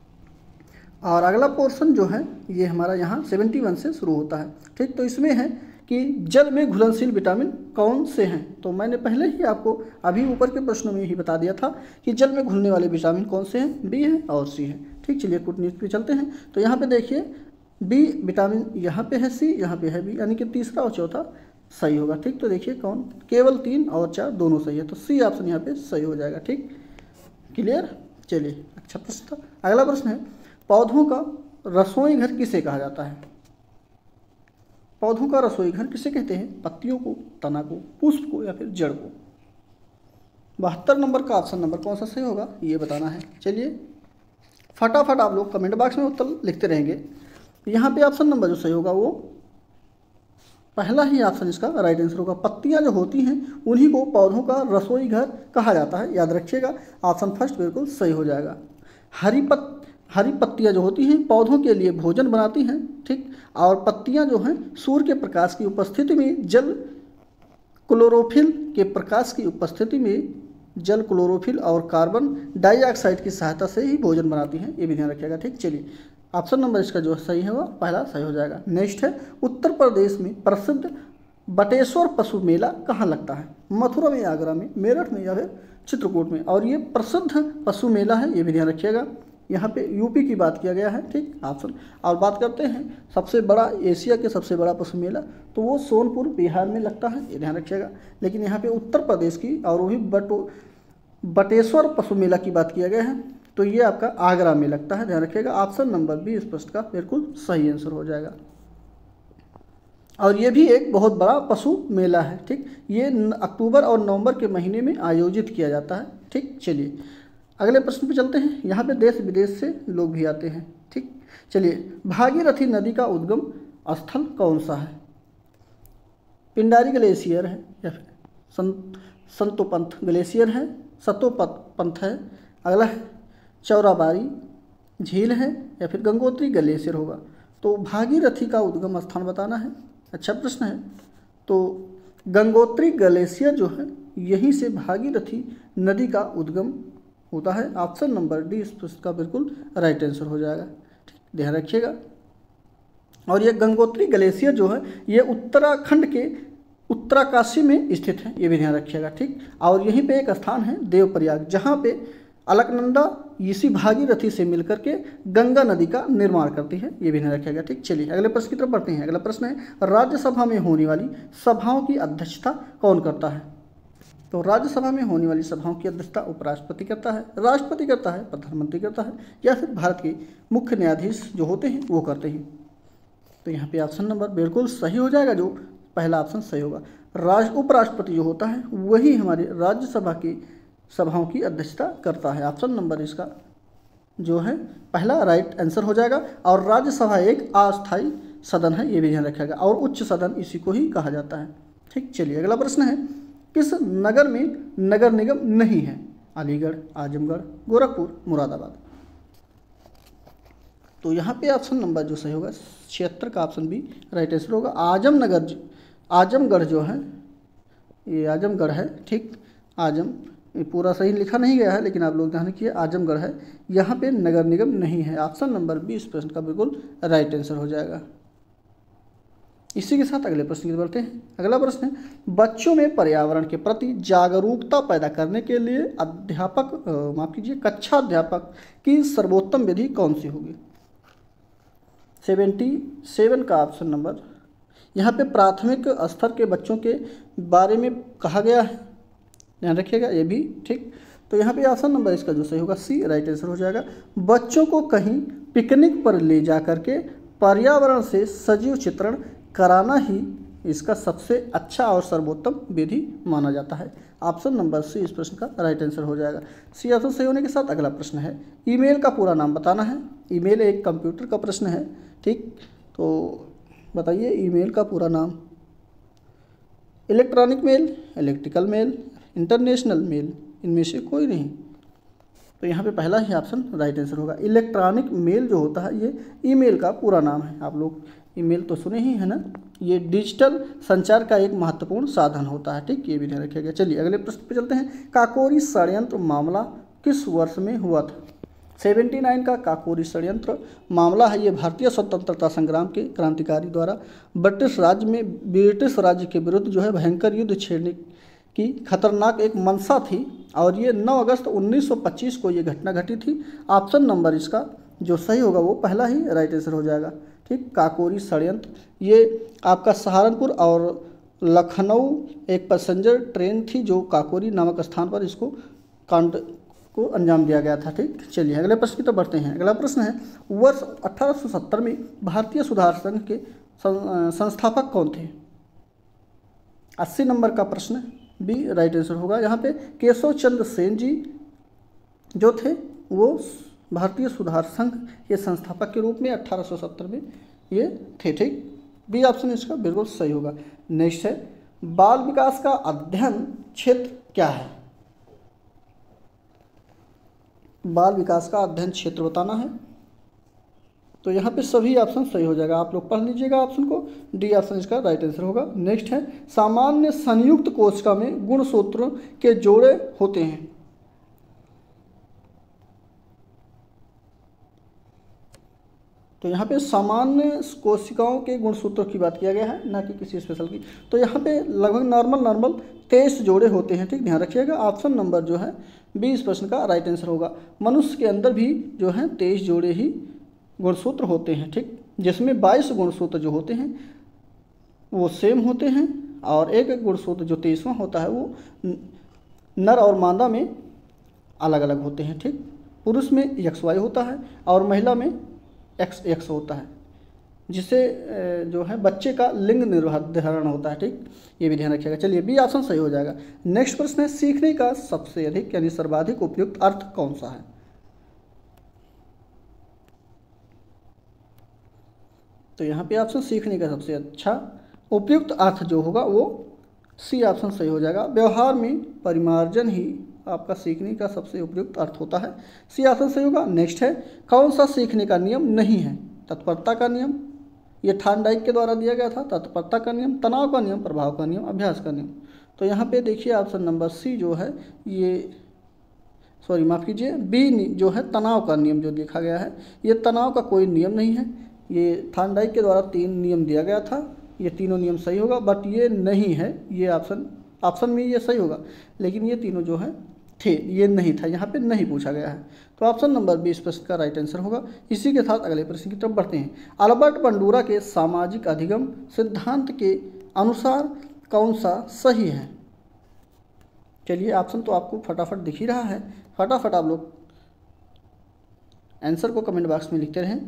और अगला पोर्शन जो है ये हमारा यहाँ इकहत्तर से शुरू होता है। ठीक, तो इसमें है कि जल में घुलनशील विटामिन कौन से हैं। तो मैंने पहले ही आपको अभी ऊपर के प्रश्नों में ही बता दिया था कि जल में घुलने वाले विटामिन कौन से हैं, बी है और सी है। ठीक, चलिए कूटनीति पे चलते हैं। तो यहाँ पे देखिए बी विटामिन यहाँ पे है, सी यहाँ पे है बी, यानी कि तीसरा और चौथा सही होगा। ठीक, तो देखिए कौन, केवल तीन और चार दोनों सही है, तो सी ऑप्शन यहाँ पे सही हो जाएगा। ठीक, क्लियर। चलिए अच्छा प्रश्न था। अगला प्रश्न है पौधों का रसोई घर किसे कहा जाता है। पौधों का रसोई घर किसे कहते हैं, पत्तियों को, तना को, पुष्प को या फिर जड़ को। बहत्तर नंबर का ऑप्शन नंबर कौन सा सही होगा ये बताना है। चलिए फटाफट आप लोग कमेंट बॉक्स में उत्तर लिखते रहेंगे। यहाँ पे ऑप्शन नंबर जो सही होगा वो पहला ही ऑप्शन इसका राइट आंसर होगा। पत्तियाँ जो होती हैं उन्हीं को पौधों का रसोई घर कहा जाता है, याद रखिएगा। ऑप्शन फर्स्ट बिल्कुल सही हो जाएगा। हरी पत हरी पत्तियाँ जो होती हैं पौधों के लिए भोजन बनाती हैं। ठीक, और पत्तियाँ जो हैं सूर्य के प्रकाश की उपस्थिति में जल क्लोरोफिल के प्रकाश की उपस्थिति में जल क्लोरोफिल और कार्बन डाइऑक्साइड की सहायता से ही भोजन बनाती हैं, ये भी ध्यान रखिएगा। ठीक, चलिए ऑप्शन नंबर इसका जो सही है वह पहला सही हो जाएगा। नेक्स्ट है उत्तर प्रदेश में प्रसिद्ध बटेश्वर पशु मेला कहाँ लगता है। मथुरा में, आगरा में, मेरठ में या फिर चित्रकूट में। और ये प्रसिद्ध पशु मेला है, ये भी ध्यान रखिएगा। यहाँ पे यूपी की बात किया गया है। ठीक, ऑप्शन। और बात करते हैं सबसे बड़ा, एशिया के सबसे बड़ा पशु मेला, तो वो सोनपुर बिहार में लगता है, ये ध्यान रखिएगा। लेकिन यहाँ पे उत्तर प्रदेश की और वही बटो बटेश्वर पशु मेला की बात किया गया है, तो ये आपका आगरा में लगता है, ध्यान रखिएगा। ऑप्शन नंबर बी इस प्रश्न का बिल्कुल सही आंसर हो जाएगा। और ये भी एक बहुत बड़ा पशु मेला है। ठीक, ये अक्टूबर और नवंबर के महीने में आयोजित किया जाता है। ठीक, चलिए अगले प्रश्न पे चलते हैं। यहाँ पे देश विदेश से लोग भी आते हैं। ठीक, चलिए भागीरथी नदी का उद्गम स्थल कौन सा है। पिंडारी ग्लेशियर है या फिर संत संतोपंथ ग्लेशियर है, सतोपंथ है, अगला है चौराबाड़ी झील है या फिर गंगोत्री ग्लेशियर होगा। तो भागीरथी का उद्गम स्थान बताना है। अच्छा प्रश्न है। तो गंगोत्री ग्लेशियर जो है यहीं से भागीरथी नदी का उद्गम होता है। ऑप्शन नंबर डी इस प्रश्न का बिल्कुल राइट आंसर हो जाएगा। ठीक, ध्यान रखिएगा। और ये गंगोत्री ग्लेशियर जो है ये उत्तराखंड के उत्तराकाशी में स्थित है, ये भी ध्यान रखिएगा। ठीक, और यहीं पे एक स्थान है देवप्रयाग, जहाँ पे अलकनंदा इसी भागीरथी से मिलकर के गंगा नदी का निर्माण करती है, ये भी ध्यान रखिएगा। ठीक, चलिए अगले प्रश्न की तरफ बढ़ते हैं। अगला प्रश्न है राज्यसभा में होने वाली सभाओं की अध्यक्षता कौन करता है। तो राज्यसभा में होने वाली सभाओं की अध्यक्षता उपराष्ट्रपति करता है, राष्ट्रपति करता है, प्रधानमंत्री करता है या फिर भारत के मुख्य न्यायाधीश जो होते हैं वो करते हैं। तो यहाँ पे ऑप्शन नंबर बिल्कुल सही हो जाएगा, जो पहला ऑप्शन सही होगा। राष्ट्र उपराष्ट्रपति जो होता है वही हमारे राज्यसभा की सभाओं की अध्यक्षता करता है। ऑप्शन नंबर इसका जो है पहला राइट आंसर हो जाएगा। और राज्यसभा एक अस्थायी सदन है, ये भी ध्यान रखिएगा, और उच्च सदन इसी को ही कहा जाता है। ठीक, चलिए अगला प्रश्न है किस नगर में नगर निगम नहीं है। अलीगढ़, आजमगढ़, गोरखपुर, मुरादाबाद। तो यहाँ पे ऑप्शन नंबर जो सही होगा छिहत्तर का ऑप्शन भी राइट आंसर होगा। आजमनगर आजमगढ़ जो है ये आजमगढ़ है। ठीक, आजम पूरा सही लिखा नहीं गया है लेकिन आप लोग ध्यान रखिए आजमगढ़ है, यहाँ पे नगर निगम नहीं है। ऑप्शन नंबर बी इस प्रश्न का बिल्कुल राइट आंसर हो जाएगा। इसी के साथ अगले प्रश्न की बढ़ते हैं। अगला प्रश्न है बच्चों में पर्यावरण के प्रति जागरूकता पैदा करने के लिए अध्यापक माफ कीजिए कक्षा अध्यापक की सर्वोत्तम विधि कौन सी होगी। सेवेंटी सेवन का ऑप्शन नंबर यहाँ पे प्राथमिक स्तर के बच्चों के बारे में कहा गया है, ध्यान रखिएगा ये भी। ठीक, तो यहाँ पे ऑप्शन नंबर इसका जो सही होगा सी राइट आंसर हो जाएगा। बच्चों को कहीं पिकनिक पर ले जा करके पर्यावरण से सजीव चित्रण कराना ही इसका सबसे अच्छा और सर्वोत्तम विधि माना जाता है। ऑप्शन नंबर सी इस प्रश्न का राइट आंसर हो जाएगा। सी ऑप्शन सही होने के साथ अगला प्रश्न है ईमेल का पूरा नाम बताना है। ईमेल एक कंप्यूटर का प्रश्न है, ठीक। तो बताइए ईमेल का पूरा नाम। Electronic mail, electrical mail, international mail, इनमें से कोई नहीं। तो यहाँ पे पहला ही ऑप्शन राइट आंसर होगा। इलेक्ट्रॉनिक मेल जो होता है ये ईमेल का पूरा नाम है। आप लोग ईमेल तो सुने ही है ना, ये डिजिटल संचार का एक महत्वपूर्ण साधन होता है, ठीक। ये भी ध्यान रखिएगा। चलिए अगले प्रश्न पे चलते हैं। काकोरी षड्यंत्र मामला किस वर्ष में हुआ था? उन्यासी का काकोरी षड्यंत्र मामला है, ये भारतीय स्वतंत्रता संग्राम के क्रांतिकारी द्वारा ब्रिटिश राज्य में ब्रिटिश राज्य के विरुद्ध जो है भयंकर युद्ध छेड़ने की खतरनाक एक मंशा थी, और ये नौ अगस्त उन्नीस सौ पच्चीस को ये घटना घटी थी। ऑप्शन नंबर इसका जो सही होगा वो पहला ही राइट आंसर हो जाएगा, ठीक। काकोरी षड्यंत्र ये आपका सहारनपुर और लखनऊ एक पैसेंजर ट्रेन थी जो काकोरी नामक स्थान पर इसको कांड को अंजाम दिया गया था, ठीक। चलिए अगले प्रश्न की तरफ बढ़ते हैं। अगला प्रश्न है, वर्ष अठारह सौ सत्तर में भारतीय सुधार संघ के संस्थापक कौन थे? अस्सी नंबर का प्रश्न बी राइट आंसर होगा। यहाँ पे केशव चंद्र सेन जी जो थे वो भारतीय सुधार संघ के संस्थापक के रूप में अठारह सौ सत्तर में ये थे, ठीक। बी ऑप्शन इसका बिल्कुल सही होगा। नेक्स्ट है, बाल विकास का अध्ययन क्षेत्र क्या है? बाल विकास का अध्ययन क्षेत्र बताना है। तो यहाँ पे सभी ऑप्शन सही हो जाएगा, आप लोग पढ़ लीजिएगा ऑप्शन को। डी ऑप्शन इसका राइट आंसर होगा। नेक्स्ट है, सामान्य संयुक्त कोशिका में गुणसूत्रों के जोड़े होते हैं। तो यहाँ पे सामान्य कोशिकाओं के गुणसूत्रों की बात किया गया है, ना कि किसी स्पेशल की। तो यहाँ पे लगभग नॉर्मल नॉर्मल तेईस जोड़े होते हैं, ठीक। ध्यान रखिएगा ऑप्शन नंबर जो है बी इस प्रश्न का राइट आंसर होगा। मनुष्य के अंदर भी जो है तेईस जोड़े ही गुणसूत्र होते हैं, ठीक, जिसमें बाईस गुणसूत्र जो होते हैं वो सेम होते हैं, और एक एक गुणसूत्र जो तेईसवां होता है वो नर और मादा में अलग अलग होते हैं, ठीक। पुरुष में एक्स वाई होता है और महिला में एक्स एक्स होता है, जिससे जो है बच्चे का लिंग निर्धारण होता है, ठीक। ये भी ध्यान रखिएगा। चलिए बी ऑप्शन सही हो जाएगा। नेक्स्ट प्रश्न है, सीखने का सबसे अधिक यानी सर्वाधिक उपयुक्त अर्थ कौन सा है? तो यहाँ पे ऑप्शन सीखने का सबसे अच्छा उपयुक्त अर्थ जो होगा वो सी ऑप्शन सही हो जाएगा। व्यवहार में परिमार्जन ही आपका सीखने का सबसे उपयुक्त अर्थ होता है, सी ऑप्शन सही होगा। नेक्स्ट है, कौन सा सीखने का नियम नहीं है? तत्परता का नियम, ये थार्नडाइक के द्वारा दिया गया था। तत्परता का नियम, तनाव का नियम, प्रभाव का नियम, अभ्यास का नियम। तो यहाँ पे देखिए ऑप्शन नंबर सी जो है ये सॉरी माफ़ कीजिए बी जो है तनाव का नियम जो देखा गया है, ये तनाव का कोई नियम नहीं है। ये थार्नडाइक के द्वारा तीन नियम दिया गया था, ये तीनों नियम सही होगा, बट ये नहीं है। ये ऑप्शन ऑप्शन में ये सही होगा, लेकिन ये तीनों जो है थे, ये नहीं था, यहाँ पे नहीं पूछा गया है। तो ऑप्शन नंबर बी इस प्रश्न का राइट आंसर होगा। इसी के साथ अगले प्रश्न की तरफ बढ़ते हैं। अल्बर्ट बंडूरा के सामाजिक अधिगम सिद्धांत के अनुसार कौन सा सही है? चलिए ऑप्शन तो आपको फटाफट दिख ही रहा है, फटाफट आप लोग आंसर को कमेंट बॉक्स में लिखते रहें।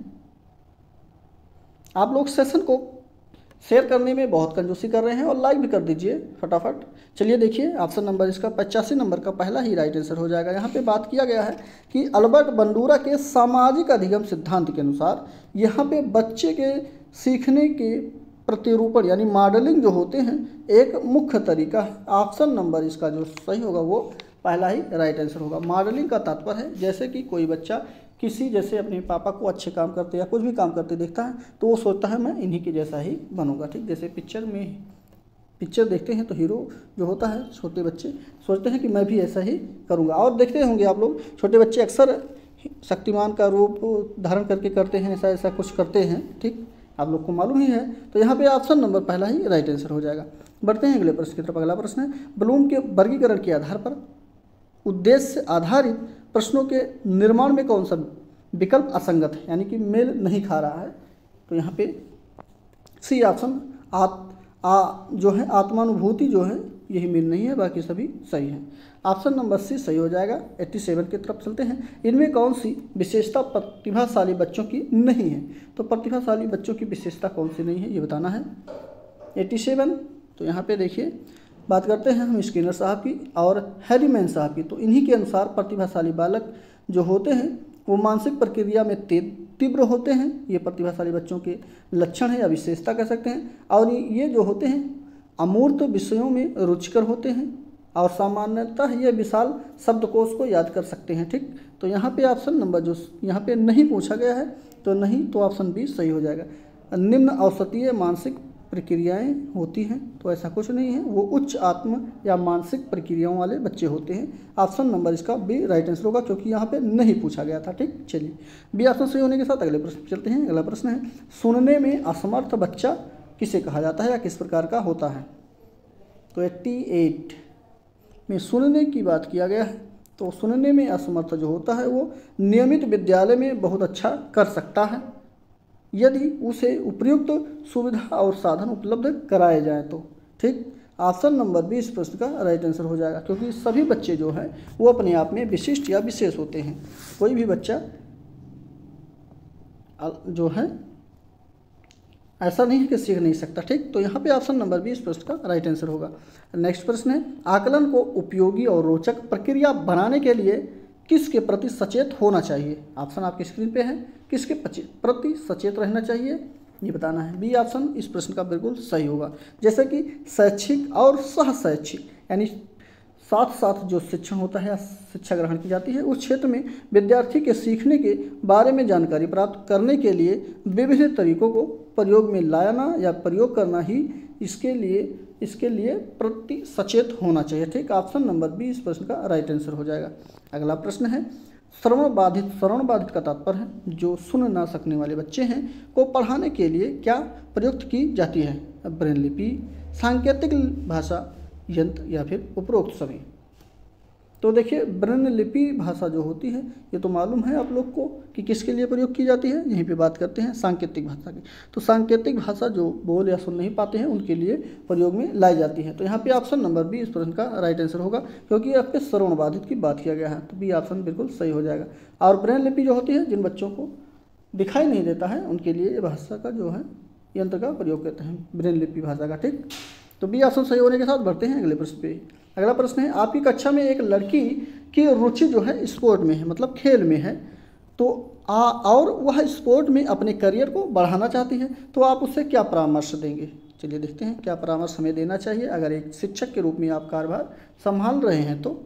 आप लोग सेशन को शेयर करने में बहुत कंजूसी कर रहे हैं और लाइक भी कर दीजिए फटाफट। चलिए देखिए ऑप्शन नंबर इसका पचासी नंबर का पहला ही राइट आंसर हो जाएगा। यहाँ पे बात किया गया है कि अल्बर्ट बंडूरा के सामाजिक अधिगम सिद्धांत के अनुसार यहाँ पे बच्चे के सीखने के प्रतिरूपण यानी मॉडलिंग जो होते हैं एक मुख्य तरीका है। ऑप्शन नंबर इसका जो सही होगा वो पहला ही राइट आंसर होगा। मॉडलिंग का तात्पर्य है जैसे कि कोई बच्चा किसी जैसे अपने पापा को अच्छे काम करते या कुछ भी काम करते देखता है तो वो सोचता है मैं इन्हीं के जैसा ही बनूंगा, ठीक। जैसे पिक्चर में पिक्चर देखते हैं तो हीरो जो होता है छोटे बच्चे सोचते हैं कि मैं भी ऐसा ही करूंगा। और देखते होंगे आप लोग छोटे बच्चे अक्सर शक्तिमान का रूप धारण करके करते हैं, ऐसा ऐसा कुछ करते हैं, ठीक, आप लोग को मालूम ही है। तो यहाँ पे ऑप्शन नंबर पहला ही राइट आंसर हो जाएगा। बढ़ते हैं अगले प्रश्न की तरफ। अगला प्रश्न है, ब्लूम के वर्गीकरण के आधार पर उद्देश्य आधारित प्रश्नों के निर्माण में कौन सा विकल्प असंगत है यानी कि मेल नहीं खा रहा है? तो यहाँ पे सी ऑप्शन आत आ जो है आत्मानुभूति जो है यही मेल नहीं है, बाकी सभी सही हैं। ऑप्शन नंबर सी सही हो जाएगा। सत्तासी की तरफ चलते हैं। इनमें कौन सी विशेषता प्रतिभाशाली बच्चों की नहीं है? तो प्रतिभाशाली बच्चों की विशेषता कौन सी नहीं है ये बताना है। सत्तासी तो यहाँ पे देखिए बात करते हैं हम स्किनर साहब की और हैरीमैन साहब की। तो इन्हीं के अनुसार प्रतिभाशाली बालक जो होते हैं वो मानसिक प्रक्रिया में तेज तीव्र होते हैं। ये प्रतिभाशाली बच्चों के लक्षण है या विशेषता कह सकते हैं। और ये जो होते हैं अमूर्त विषयों में रुचिकर होते हैं और सामान्यतः ये विशाल शब्दकोश को याद कर सकते हैं। ठीक, तो यहाँ पे ऑप्शन नंबर जो यहाँ पे नहीं पूछा गया है तो नहीं, तो ऑप्शन बी सही हो जाएगा। निम्न औसतीय मानसिक प्रक्रियाएं होती हैं, तो ऐसा कुछ नहीं है, वो उच्च आत्म या मानसिक प्रक्रियाओं वाले बच्चे होते हैं। ऑप्शन नंबर इसका बी राइट आंसर होगा, क्योंकि यहाँ पे नहीं पूछा गया था। ठीक, चलिए बी ऑप्शन सही होने के साथ अगले प्रश्न चलते हैं। अगला प्रश्न है, सुनने में असमर्थ बच्चा किसे कहा जाता है या किस प्रकार का होता है? तो अट्ठासी में सुनने की बात किया गया है। तो सुनने में असमर्थ जो होता है वो नियमित विद्यालय में बहुत अच्छा कर सकता है यदि उसे उपयुक्त सुविधा और साधन उपलब्ध कराए जाए तो। ठीक, ऑप्शन नंबर बी इस प्रश्न का राइट आंसर हो जाएगा, क्योंकि सभी बच्चे जो हैं वो अपने आप में विशिष्ट या विशेष होते हैं। कोई भी बच्चा जो है ऐसा नहीं है कि सीख नहीं सकता। ठीक, तो यहाँ पे ऑप्शन नंबर बी इस प्रश्न का राइट आंसर होगा। नेक्स्ट प्रश्न है, आकलन को उपयोगी और रोचक प्रक्रिया बनाने के लिए किसके प्रति सचेत होना चाहिए? ऑप्शन आपकी स्क्रीन पे है, किसके प्रति सचेत रहना चाहिए ये बताना है। बी ऑप्शन इस प्रश्न का बिल्कुल सही होगा। जैसे कि शैक्षिक और सह शैक्षिक यानी साथ साथ जो शिक्षण होता है या शिक्षा ग्रहण की जाती है उस क्षेत्र में विद्यार्थी के सीखने के बारे में जानकारी प्राप्त करने के लिए विभिन्न तरीकों को प्रयोग में लाना या प्रयोग करना ही इसके लिए इसके लिए प्रति सचेत होना चाहिए। ठीक, ऑप्शन नंबर बी इस प्रश्न का राइट आंसर हो जाएगा। अगला प्रश्न है, श्रवण बाधित श्रवण बाधित का तात्पर्य है जो सुन ना सकने वाले बच्चे हैं को पढ़ाने के लिए क्या प्रयुक्त की जाती है? ब्रेन लिपि, सांकेतिक भाषा यंत्र या फिर उपरोक्त सभी। तो देखिए ब्रेन लिपि भाषा जो होती है ये तो मालूम है आप लोग को कि किसके लिए प्रयोग की जाती है। यहीं पे बात करते हैं सांकेतिक भाषा की। तो सांकेतिक भाषा जो बोल या सुन नहीं पाते हैं उनके लिए प्रयोग में लाई जाती है। तो यहाँ पे ऑप्शन नंबर बी इस प्रश्न का राइट आंसर होगा, क्योंकि आपके श्रवण बाधित की बात किया गया है। तो बी ऑप्शन बिल्कुल सही हो जाएगा। और ब्रेन लिपि जो होती है जिन बच्चों को दिखाई नहीं देता है उनके लिए ये भाषा का जो है यंत्र का प्रयोग करते हैं, ब्रेन लिपि भाषा का। ठीक, तो बी ऑप्शन सही होने के साथ बढ़ते हैं अगले प्रश्न पे। अगला प्रश्न है, आपकी कक्षा में एक लड़की की रुचि जो है स्पोर्ट में है, मतलब खेल में है, तो आ और वह स्पोर्ट में अपने करियर को बढ़ाना चाहती है, तो आप उससे क्या परामर्श देंगे? चलिए देखते हैं क्या परामर्श हमें देना चाहिए अगर एक शिक्षक के रूप में आप कार्यभार संभाल रहे हैं तो।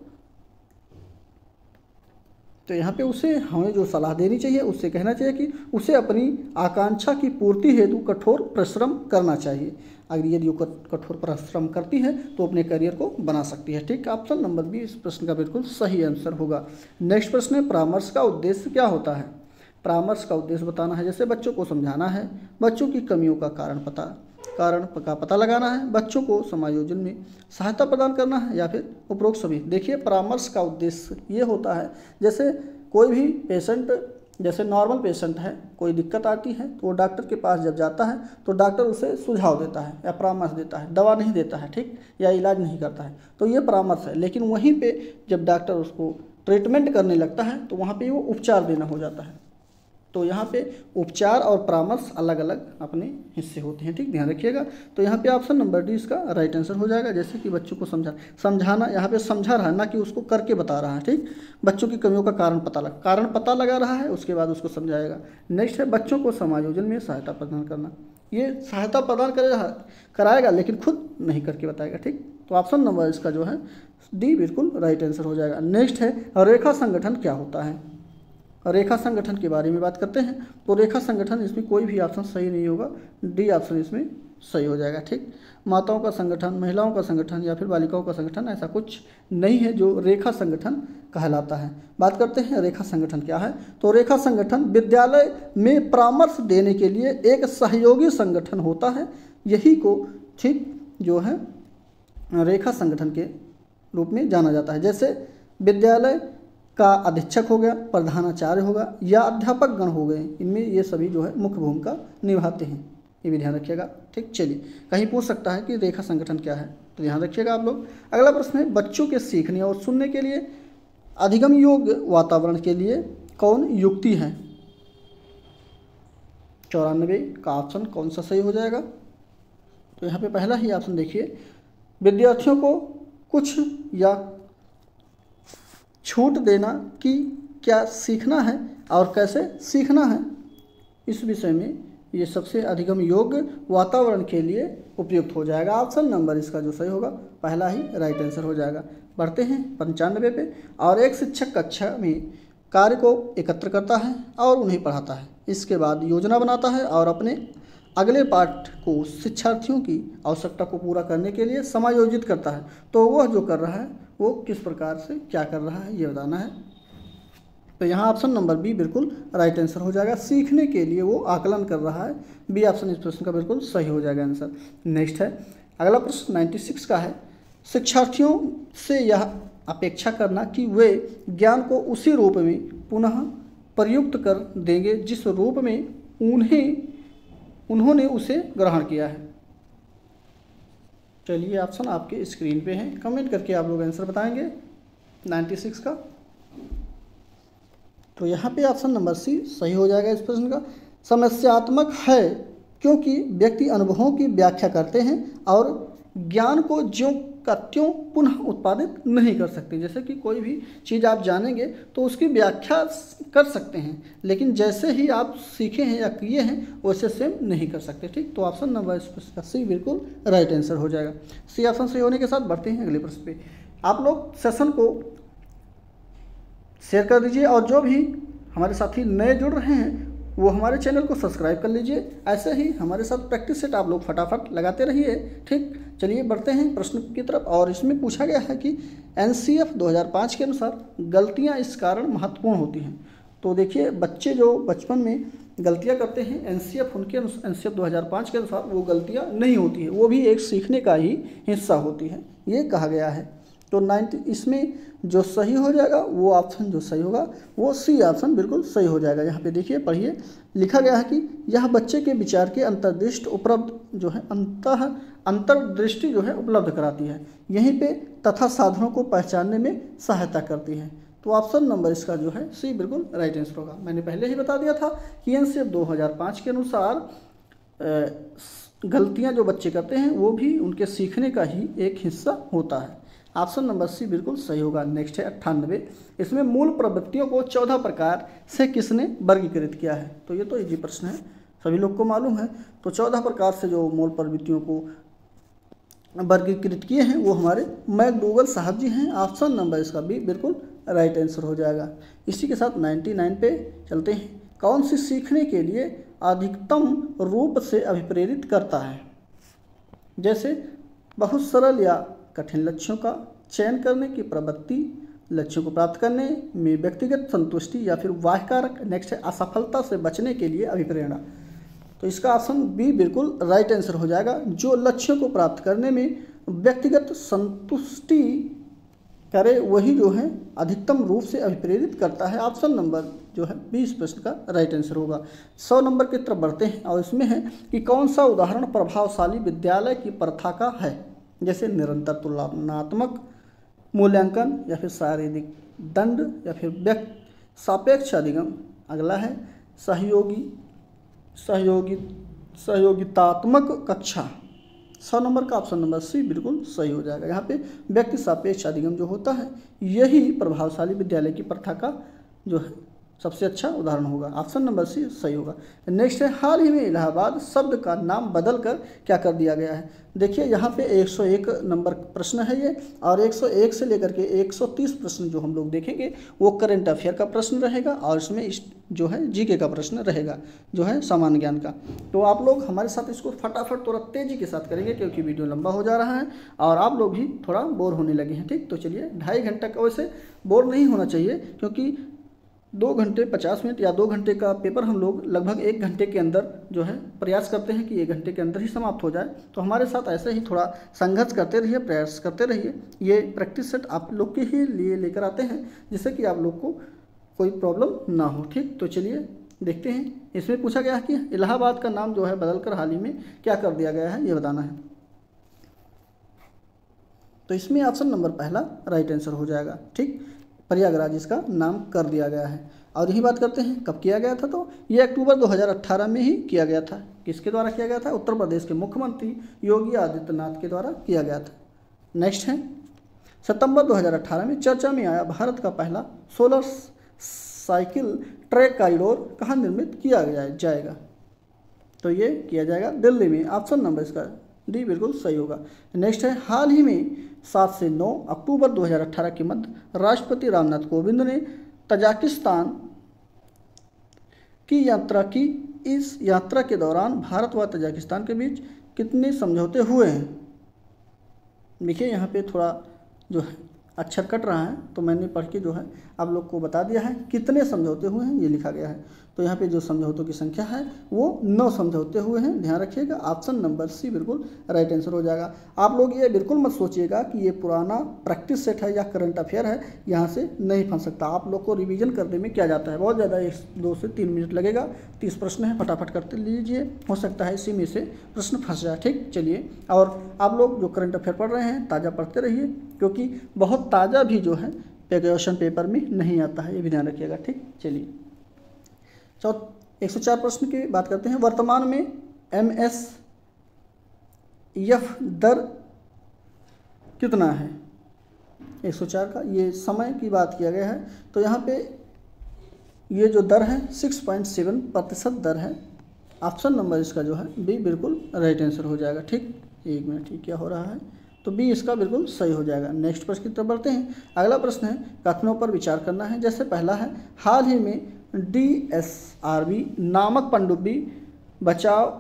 तो यहाँ पे उसे हमें जो सलाह देनी चाहिए उससे कहना चाहिए कि उसे अपनी आकांक्षा की पूर्ति हेतु कठोर परिश्रम करना चाहिए। अगर यदि वो कठोर परिश्रम करती है तो अपने करियर को बना सकती है। ठीक, ऑप्शन नंबर बी इस प्रश्न का बिल्कुल सही आंसर होगा। नेक्स्ट प्रश्न है, परामर्श का उद्देश्य क्या होता है? परामर्श का उद्देश्य बताना है, जैसे बच्चों को समझाना है, बच्चों की कमियों का कारण पता कारण का पता लगाना है, बच्चों को समायोजन में सहायता प्रदान करना है या फिर उपरोक्त सभी। देखिए परामर्श का उद्देश्य ये होता है, जैसे कोई भी पेशेंट, जैसे नॉर्मल पेशेंट है, कोई दिक्कत आती है तो वो डॉक्टर के पास जब जाता है तो डॉक्टर उसे सुझाव देता है या परामर्श देता है, दवा नहीं देता है, ठीक, या इलाज नहीं करता है, तो ये परामर्श है। लेकिन वहीं पे जब डॉक्टर उसको ट्रीटमेंट करने लगता है तो वहाँ पे वो उपचार देना हो जाता है। तो यहाँ पे उपचार और परामर्श अलग अलग अपने हिस्से होते हैं। ठीक, ध्यान रखिएगा। तो यहाँ पे ऑप्शन नंबर डी इसका राइट आंसर हो जाएगा। जैसे कि बच्चों को समझा समझाना, यहाँ पे समझा रहा है ना कि उसको करके बता रहा है। ठीक, बच्चों की कमियों का कारण पता लगा कारण पता लगा रहा है, उसके बाद उसको समझाएगा। नेक्स्ट है बच्चों को समायोजन में सहायता प्रदान करना। ये सहायता प्रदान करेगा कराएगा लेकिन खुद नहीं करके बताएगा। ठीक, तो ऑप्शन नंबर इसका जो है डी बिल्कुल राइट आंसर हो जाएगा। नेक्स्ट है रेखा संगठन क्या होता है? रेखा संगठन के बारे में बात करते हैं। तो रेखा संगठन, इसमें कोई भी ऑप्शन सही नहीं होगा, डी ऑप्शन इसमें सही हो जाएगा। ठीक, माताओं का संगठन, महिलाओं का संगठन या फिर बालिकाओं का संगठन, ऐसा कुछ नहीं है जो रेखा संगठन कहलाता है। बात करते हैं रेखा संगठन क्या है। तो रेखा संगठन विद्यालय में परामर्श देने के लिए एक सहयोगी संगठन होता है। यही को ठीक जो है रेखा संगठन के रूप में जाना जाता है। जैसे विद्यालय का अधीक्षक हो गया, प्रधानाचार्य होगा या अध्यापक गण हो गए, इनमें ये सभी जो है मुख्य भूमिका निभाते हैं। ये भी ध्यान रखिएगा। ठीक, चलिए कहीं पूछ सकता है कि रेखा संगठन क्या है, तो ध्यान रखिएगा आप लोग। अगला प्रश्न है बच्चों के सीखने और सुनने के लिए अधिगम योग्य वातावरण के लिए कौन युक्ति है? चौरानवे का ऑप्शन कौन सा सही हो जाएगा? तो यहाँ पे पहला ही ऑप्शन देखिए, विद्यार्थियों को कुछ या छूट देना कि क्या सीखना है और कैसे सीखना है, इस विषय में ये सबसे अधिगम योग्य वातावरण के लिए उपयुक्त हो जाएगा। ऑप्शन नंबर इसका जो सही होगा पहला ही राइट आंसर हो जाएगा। बढ़ते हैं पंचानवे पे। और एक शिक्षक कक्षा में कार्य को एकत्र करता है और उन्हें पढ़ाता है, इसके बाद योजना बनाता है और अपने अगले पाठ को शिक्षार्थियों की आवश्यकता को पूरा करने के लिए समायोजित करता है। तो वह जो कर रहा है वो किस प्रकार से क्या कर रहा है ये बताना है। तो यहाँ ऑप्शन नंबर बी बिल्कुल राइट आंसर हो जाएगा। सीखने के लिए वो आकलन कर रहा है, बी ऑप्शन इस प्रश्न का बिल्कुल सही हो जाएगा आंसर। नेक्स्ट है अगला प्रश्न छियानवे का है, शिक्षार्थियों से यह अपेक्षा करना कि वे ज्ञान को उसी रूप में पुनः प्रयुक्त कर देंगे जिस रूप में उन्हें उन्होंने उसे ग्रहण किया है। चलिए ऑप्शन आपके स्क्रीन पे हैं, कमेंट करके आप लोग आंसर बताएंगे छियानवे का। तो यहाँ पे ऑप्शन नंबर सी सही हो जाएगा इस प्रश्न का। समस्यात्मक है क्योंकि व्यक्ति अनुभवों की व्याख्या करते हैं और ज्ञान को ज्यों का त्यों पुनः उत्पादित नहीं कर सकते। जैसे कि कोई भी चीज़ आप जानेंगे तो उसकी व्याख्या कर सकते हैं, लेकिन जैसे ही आप सीखे हैं या किए हैं वैसे सेम नहीं कर सकते। ठीक, तो ऑप्शन नंबर इस प्रश्न का सी बिल्कुल राइट आंसर हो जाएगा। सी ऑप्शन सही होने के साथ बढ़ते हैं अगले प्रश्न पे। आप लोग सेशन को शेयर कर दीजिए और जो भी हमारे साथी नए जुड़ रहे हैं वो हमारे चैनल को सब्सक्राइब कर लीजिए। ऐसे ही हमारे साथ प्रैक्टिस सेट आप लोग फटाफट लगाते रहिए। ठीक, चलिए बढ़ते हैं प्रश्न की तरफ। और इसमें पूछा गया है कि एन सी एफ दो हज़ार पाँच के अनुसार गलतियां इस कारण महत्वपूर्ण होती हैं। तो देखिए बच्चे जो बचपन में गलतियां करते हैं, एन सी एफ उनके एन सी एफ दो हज़ार पाँच के अनुसार वो गलतियां नहीं होती है, वो भी एक सीखने का ही हिस्सा होती है, ये कहा गया है। तो नाइन्टी इसमें जो सही हो जाएगा वो ऑप्शन जो सही होगा वो सी ऑप्शन बिल्कुल सही हो जाएगा। यहाँ पे देखिए पढ़िए, लिखा गया है कि यह बच्चे के विचार के अंतर्दृष्टि उपलब्ध जो है अंतः अंतर्दृष्टि जो है उपलब्ध कराती है, यहीं पे तथा साधनों को पहचानने में सहायता करती है। तो ऑप्शन नंबर इसका जो है सी बिल्कुल राइट आंसर होगा। मैंने पहले ही बता दिया था कि एन सी एफ दो हज़ार पाँच के अनुसार गलतियाँ जो बच्चे करते हैं वो भी उनके सीखने का ही एक हिस्सा होता है। ऑप्शन नंबर सी बिल्कुल सही होगा। नेक्स्ट है अट्ठानवे। इसमें मूल प्रवृत्तियों को चौदह प्रकार से किसने वर्गीकृत किया है। तो ये तो इजी प्रश्न है, सभी लोग को मालूम है। तो चौदह प्रकार से जो मूल प्रवृत्तियों को वर्गीकृत किए हैं वो हमारे मैकडूगल साहब जी हैं। ऑप्शन नंबर इसका भी बिल्कुल राइट आंसर हो जाएगा। इसी के साथ निन्यानवे पे चलते हैं। कौन सी सीखने के लिए अधिकतम रूप से अभिप्रेरित करता है। जैसे बहुत सरल या कठिन लक्ष्यों का चयन करने की प्रवृत्ति, लक्ष्यों को प्राप्त करने में व्यक्तिगत संतुष्टि या फिर बाह्यकारक। नेक्स्ट है असफलता से बचने के लिए अभिप्रेरणा। तो इसका ऑप्शन बी बिल्कुल राइट आंसर हो जाएगा। जो लक्ष्यों को प्राप्त करने में व्यक्तिगत संतुष्टि करे वही जो है अधिकतम रूप से अभिप्रेरित करता है। ऑप्शन नंबर जो है बीस प्रश्न का राइट आंसर होगा। सौ नंबर की तरफ बढ़ते हैं और इसमें है कि कौन सा उदाहरण प्रभावशाली विद्यालय की प्रथा का है। जैसे निरंतर तुलनात्मक मूल्यांकन या फिर शारीरिक दंड या फिर व्यक्ति सापेक्ष अधिगम। अगला है सहयोगी सहयोगी सहयोगितात्मक कक्षा। सौ नंबर का ऑप्शन नंबर सी बिल्कुल सही हो जाएगा। यहाँ पे व्यक्ति सापेक्ष अधिगम जो होता है यही प्रभावशाली विद्यालय की प्रथा का जो है सबसे अच्छा उदाहरण होगा। ऑप्शन नंबर सी सही होगा। नेक्स्ट है हाल ही में इलाहाबाद शब्द का नाम बदलकर क्या कर दिया गया है। देखिए यहाँ पे एक सौ एक नंबर प्रश्न है ये, और एक सौ एक से लेकर के एक सौ तीस प्रश्न जो हम लोग देखेंगे वो करंट अफेयर का प्रश्न रहेगा और इसमें इस जो है जीके का प्रश्न रहेगा जो है सामान्य ज्ञान का। तो आप लोग हमारे साथ इसको फटाफट थोड़ा तेज़ी के साथ करेंगे क्योंकि वीडियो लंबा हो जा रहा है और आप लोग भी थोड़ा बोर होने लगे हैं। ठीक, तो चलिए ढाई घंटा का, वैसे बोर नहीं होना चाहिए क्योंकि दो घंटे पचास मिनट या दो घंटे का पेपर हम लोग लगभग एक घंटे के अंदर जो है प्रयास करते हैं कि एक घंटे के अंदर ही समाप्त हो जाए। तो हमारे साथ ऐसे ही थोड़ा संघर्ष करते रहिए, प्रयास करते रहिए। ये प्रैक्टिस सेट आप लोग के ही लिए लेकर आते हैं जिससे कि आप लोग को कोई प्रॉब्लम ना हो। ठीक, तो चलिए देखते हैं। इसमें पूछा गया है कि इलाहाबाद का नाम जो है बदलकर हाल ही में क्या कर दिया गया है, ये बताना है। तो इसमें ऑप्शन नंबर पहला राइट आंसर हो जाएगा। ठीक, प्रयागराज इसका नाम कर दिया गया है। और यही बात करते हैं कब किया गया था। तो ये अक्टूबर दो हज़ार अठारह में ही किया गया था। किसके द्वारा किया गया था। उत्तर प्रदेश के मुख्यमंत्री योगी आदित्यनाथ के द्वारा किया गया था। नेक्स्ट है सितंबर दो हज़ार अठारह में चर्चा में आया भारत का पहला सोलर साइकिल ट्रैक कॉरिडोर कहाँ निर्मित किया गया जाएगा? तो ये किया जाएगा दिल्ली में। ऑप्शन नंबर इसका डी बिल्कुल सही होगा। नेक्स्ट है, हाल ही में सात से नौ अक्टूबर दो हज़ार अठारह के मध्य राष्ट्रपति रामनाथ कोविंद ने तजाकिस्तान की यात्रा की। इस यात्रा के दौरान भारत व तजाकिस्तान के बीच कितने समझौते हुए हैं? देखिए यहाँ पे थोड़ा जो है अक्षर कट रहा है, तो मैंने पढ़ के जो है आप लोग को बता दिया है कितने समझौते हुए हैं, ये लिखा गया है। तो यहाँ पे जो समझौतों की संख्या है वो नौ समझौते हुए हैं, ध्यान रखिएगा। ऑप्शन नंबर सी बिल्कुल राइट आंसर हो जाएगा। आप लोग ये बिल्कुल मत सोचिएगा कि ये पुराना प्रैक्टिस सेट है या करंट अफेयर है, यहाँ से नहीं फंस सकता। आप लोग को रिवीजन करने में क्या जाता है, बहुत ज़्यादा एक दो से तीन मिनट लगेगा। तीस प्रश्न है, फटाफट करते लीजिए, हो सकता है इसी में से प्रश्न फंस जाए। ठीक, चलिए। और आप लोग जो करंट अफेयर पढ़ रहे हैं ताज़ा पढ़ते रहिए, क्योंकि बहुत ताज़ा भी जो है क्वेश्चन पेपर में नहीं आता है, ये भी ध्यान रखिएगा। ठीक, चलिए। चौ एक सौ चार प्रश्न की बात करते हैं। वर्तमान में एम एस एफ दर कितना है? एक सौ चार का ये समय की बात किया गया है। तो यहाँ पे ये जो दर है छह पॉइंट सात प्रतिशत दर है। ऑप्शन नंबर इसका जो है बी बिल्कुल राइट आंसर हो जाएगा। ठीक, एक मिनट, ठीक क्या हो रहा है, तो बी इसका बिल्कुल सही हो जाएगा। नेक्स्ट प्रश्न की तरफ बढ़ते हैं। अगला प्रश्न है, कथनों पर विचार करना है। जैसे पहला है, हाल ही में डी एस आर बी नामक पनडुब्बी बचाव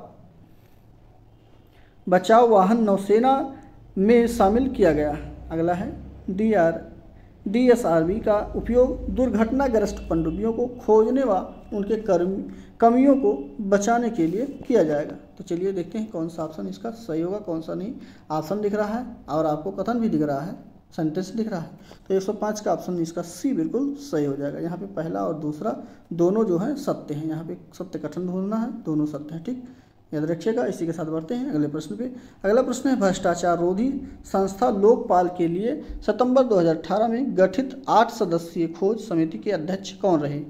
बचाव वाहन नौसेना में शामिल किया गया। अगला है, D R D S R B का उपयोग दुर्घटनाग्रस्त पनडुब्बियों को खोजने व उनके कर्म कमियों को बचाने के लिए किया जाएगा। तो चलिए देखते हैं कौन सा ऑप्शन इसका सही होगा, कौन सा नहीं। ऑप्शन दिख रहा है और आपको कथन भी दिख रहा है, सेंटेंस दिख रहा है। तो एक सौ पाँच का ऑप्शन इसका सी बिल्कुल सही हो जाएगा। यहाँ पे पहला और दूसरा दोनों जो है सत्य हैं, यहाँ पे सत्य कथन ढूंढना है, दोनों सत्य हैं। ठीक, याद रखिएगा। इसी के साथ बढ़ते हैं अगले प्रश्न पे। अगला प्रश्न है, भ्रष्टाचार रोधी संस्था लोकपाल के लिए सितंबर दो हज़ार अठारह में गठित आठ सदस्यीय खोज समिति के अध्यक्ष कौन रहे?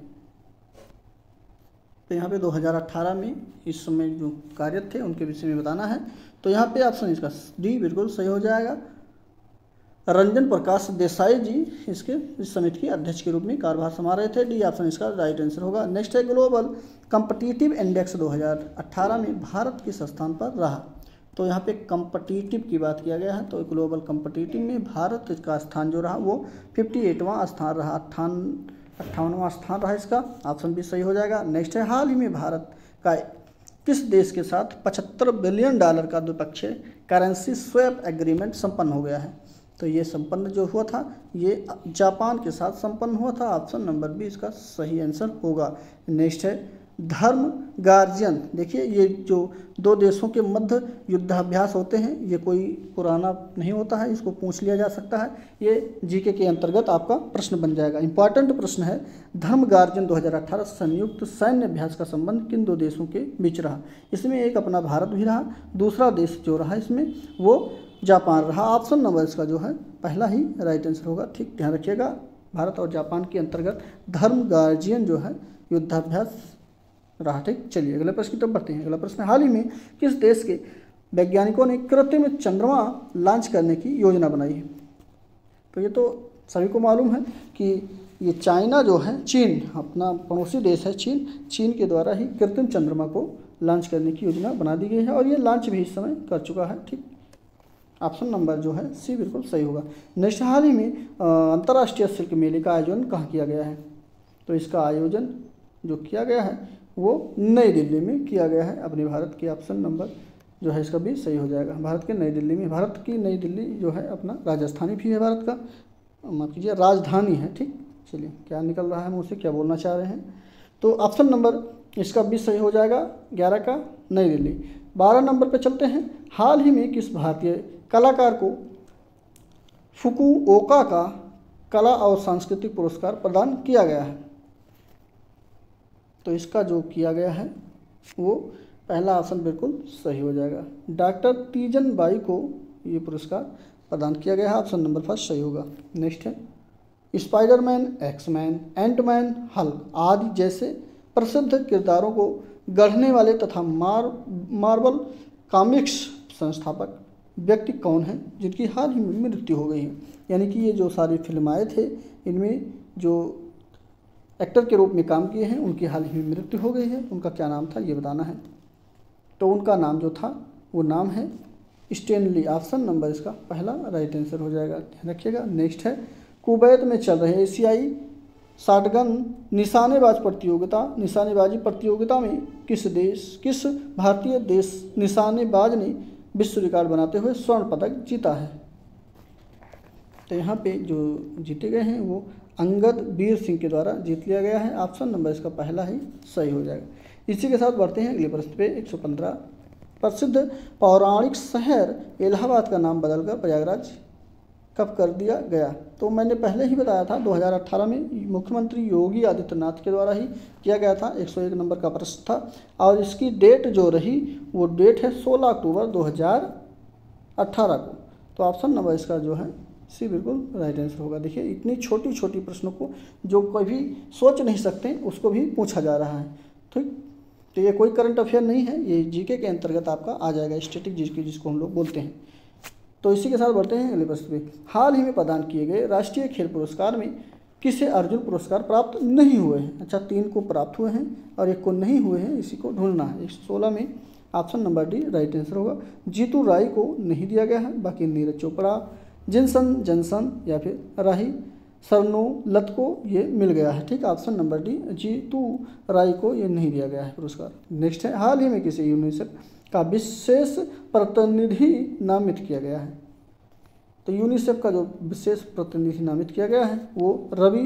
तो यहाँ पे दो हज़ार अठारह में इस समय जो कार्यरत थे उनके विषय में बताना है। तो यहाँ पे ऑप्शन इसका डी बिल्कुल सही हो जाएगा। रंजन प्रकाश देसाई जी इसके इस समिति के अध्यक्ष के रूप में कार्यभार संभाल रहे थे। डी ऑप्शन इसका राइट आंसर होगा। नेक्स्ट है, ग्लोबल कम्पिटिटिव इंडेक्स दो हज़ार अठारह में भारत किस स्थान पर रहा? तो यहाँ पे कम्पिटिटिव की बात किया गया है। तो ग्लोबल कम्पिटिटिव में भारत का स्थान जो रहा वो अट्ठावन स्थान रहा, अट्ठावन अट्ठावनवां स्थान रहा इसका। ऑप्शन भी सही हो जाएगा। नेक्स्ट है, हाल ही में भारत का किस देश के साथ पचहत्तर बिलियन डॉलर का द्विपक्षीय करेंसी स्वैप एग्रीमेंट संपन्न हो गया है? तो ये संपन्न जो हुआ था ये जापान के साथ संपन्न हुआ था। ऑप्शन नंबर बी इसका सही आंसर होगा। नेक्स्ट है, धर्म गार्जियन। देखिए ये जो दो देशों के मध्य युद्धाभ्यास होते हैं ये कोई पुराना नहीं होता है, इसको पूछ लिया जा सकता है। ये जीके के अंतर्गत आपका प्रश्न बन जाएगा। इंपॉर्टेंट प्रश्न है, धर्म गार्जियन दो हज़ार अठारह संयुक्त सैन्य अभ्यास का संबंध किन दो देशों के बीच रहा? इसमें एक अपना भारत भी रहा, दूसरा देश जो रहा इसमें वो जापान रहा। ऑप्शन नंबर इसका जो है पहला ही राइट आंसर होगा। ठीक, ध्यान रखिएगा। भारत और जापान के अंतर्गत धर्म गार्जियन जो है युद्धाभ्यास रहा। ठीक, चलिए अगले प्रश्न की तरफ बढ़ते हैं। अगला प्रश्न, हाल ही में किस देश के वैज्ञानिकों ने कृत्रिम चंद्रमा लॉन्च करने की योजना बनाई है? तो ये तो सभी को मालूम है कि ये चाइना जो है, चीन अपना पड़ोसी देश है चीन, चीन के द्वारा ही कृत्रिम चंद्रमा को लॉन्च करने की योजना बना दी गई है और ये लॉन्च भी इस समय कर चुका है। ठीक, ऑप्शन नंबर जो है सी बिल्कुल सही होगा। नेक्स्ट, हाल ही में अंतर्राष्ट्रीय सिल्क मेले का आयोजन कहाँ किया गया है? तो इसका आयोजन जो किया गया है वो नई दिल्ली में किया गया है अपने भारत के। ऑप्शन नंबर जो है इसका भी सही हो जाएगा। भारत के नई दिल्ली में, भारत की नई दिल्ली जो है अपना राजस्थानी भी है भारत का, माफ कीजिए राजधानी है। ठीक, चलिए क्या निकल रहा है मुँह से, क्या बोलना चाह रहे हैं? तो ऑप्शन नंबर इसका भी सही हो जाएगा, ग्यारह का नई दिल्ली। बारह नंबर पे चलते हैं। हाल ही में किस भारतीय कलाकार को फुकुओका का कला और सांस्कृतिक पुरस्कार प्रदान किया गया है? तो इसका जो किया गया है वो पहला ऑप्शन बिल्कुल सही हो जाएगा। डॉक्टर तीजन बाई को ये पुरस्कार प्रदान किया गया है। ऑप्शन नंबर फर्स्ट सही होगा। नेक्स्ट है, स्पाइडरमैन, एक्समैन, एंटमैन, हल्क आदि जैसे प्रसिद्ध किरदारों को गढ़ने वाले तथा मार मार्वल कॉमिक्स संस्थापक व्यक्ति कौन है जिनकी हाल ही में मृत्यु हो गई है? यानी कि ये जो सारी फिल्म आए थे इनमें जो एक्टर के रूप में काम किए हैं, उनकी हाल ही में मृत्यु हो गई है। उनका क्या नाम था ये बताना है। तो उनका नाम जो था वो नाम है स्टेनली। ऑप्शन नंबर इसका पहला राइट आंसर हो जाएगा, ध्यान रखिएगा। नेक्स्ट है कुवैत में चल रहे एशियाई शॉटगन निशानेबाज प्रतियोगिता निशानेबाजी प्रतियोगिता में किस देश किस भारतीय देश निशानेबाज ने विश्व रिकॉर्ड बनाते हुए स्वर्ण पदक जीता है। तो यहाँ पे जो जीते गए हैं वो अंगद वीर सिंह के द्वारा जीत लिया गया है। ऑप्शन नंबर इसका पहला ही सही हो जाएगा। इसी के साथ बढ़ते हैं अगले प्रश्न पे। एक सौ पंद्रह प्रसिद्ध पौराणिक शहर इलाहाबाद का नाम बदलकर प्रयागराज कब कर दिया गया? तो मैंने पहले ही बताया था दो हज़ार अठारह में मुख्यमंत्री योगी आदित्यनाथ के द्वारा ही किया गया था। एक सौ एक नंबर का प्रश्न था और इसकी डेट जो रही वो डेट है सोलह अक्टूबर दो हज़ार अठारह को। तो ऑप्शन नंबर इसका जो है सी बिल्कुल राइट आंसर होगा। देखिए इतनी छोटी छोटी प्रश्नों को जो कभी सोच नहीं सकते उसको भी पूछा जा रहा है। ठीक, तो ये कोई करंट अफेयर नहीं है, ये जीके के अंतर्गत आपका आ जाएगा, स्टैटिक जीके जिसको हम लोग बोलते हैं। तो इसी के साथ बढ़ते हैं अगले प्रश्न पे। हाल ही में प्रदान किए गए राष्ट्रीय खेल पुरस्कार में किसे अर्जुन पुरस्कार प्राप्त नहीं हुए हैं? अच्छा, तीन को प्राप्त हुए हैं और एक को नहीं हुए हैं, इसी को ढूंढना है। एक सौ सोलह में option number D right answer होगा। जीतू राय को नहीं दिया गया है, बाकी नीरज चोपड़ा, जिनसन जनसन या फिर राही सरनोलत को ये मिल गया है। ठीक, option number D Jitu Rai को ये नहीं दिया गया है पुरस्कार। नेक्स्ट है हाल ही में किसे यूनिसेफ का विशेष प्रतिनिधि नामित किया गया है? तो यूनिसेफ का जो विशेष प्रतिनिधि नामित किया गया है वो रवि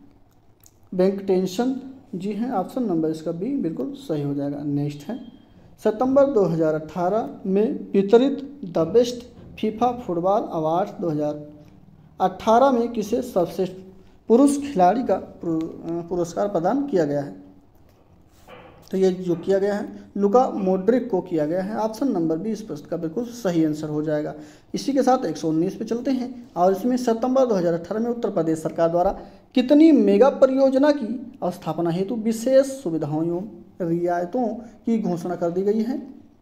वेंकटेशन जी हैं। ऑप्शन नंबर इसका बी बिल्कुल सही हो जाएगा। नेक्स्ट है सितंबर दो हज़ार अठारह में वितरित the best FIFA football award दो हज़ार अठारह में किसे सर्वश्रेष्ठ पुरुष खिलाड़ी का पुरस्कार प्रदान किया गया है? तो ये जो किया गया है लुका मोड्रिक को किया गया है। ऑप्शन नंबर बी इस प्रश्न का बिल्कुल सही आंसर हो जाएगा। इसी के साथ एक सौ उन्नीस पे चलते हैं और इसमें सितंबर दो हज़ार अठारह में उत्तर प्रदेश सरकार द्वारा कितनी मेगा परियोजना की स्थापना हेतु विशेष सुविधाओं एवं रियायतों की घोषणा कर दी गई है?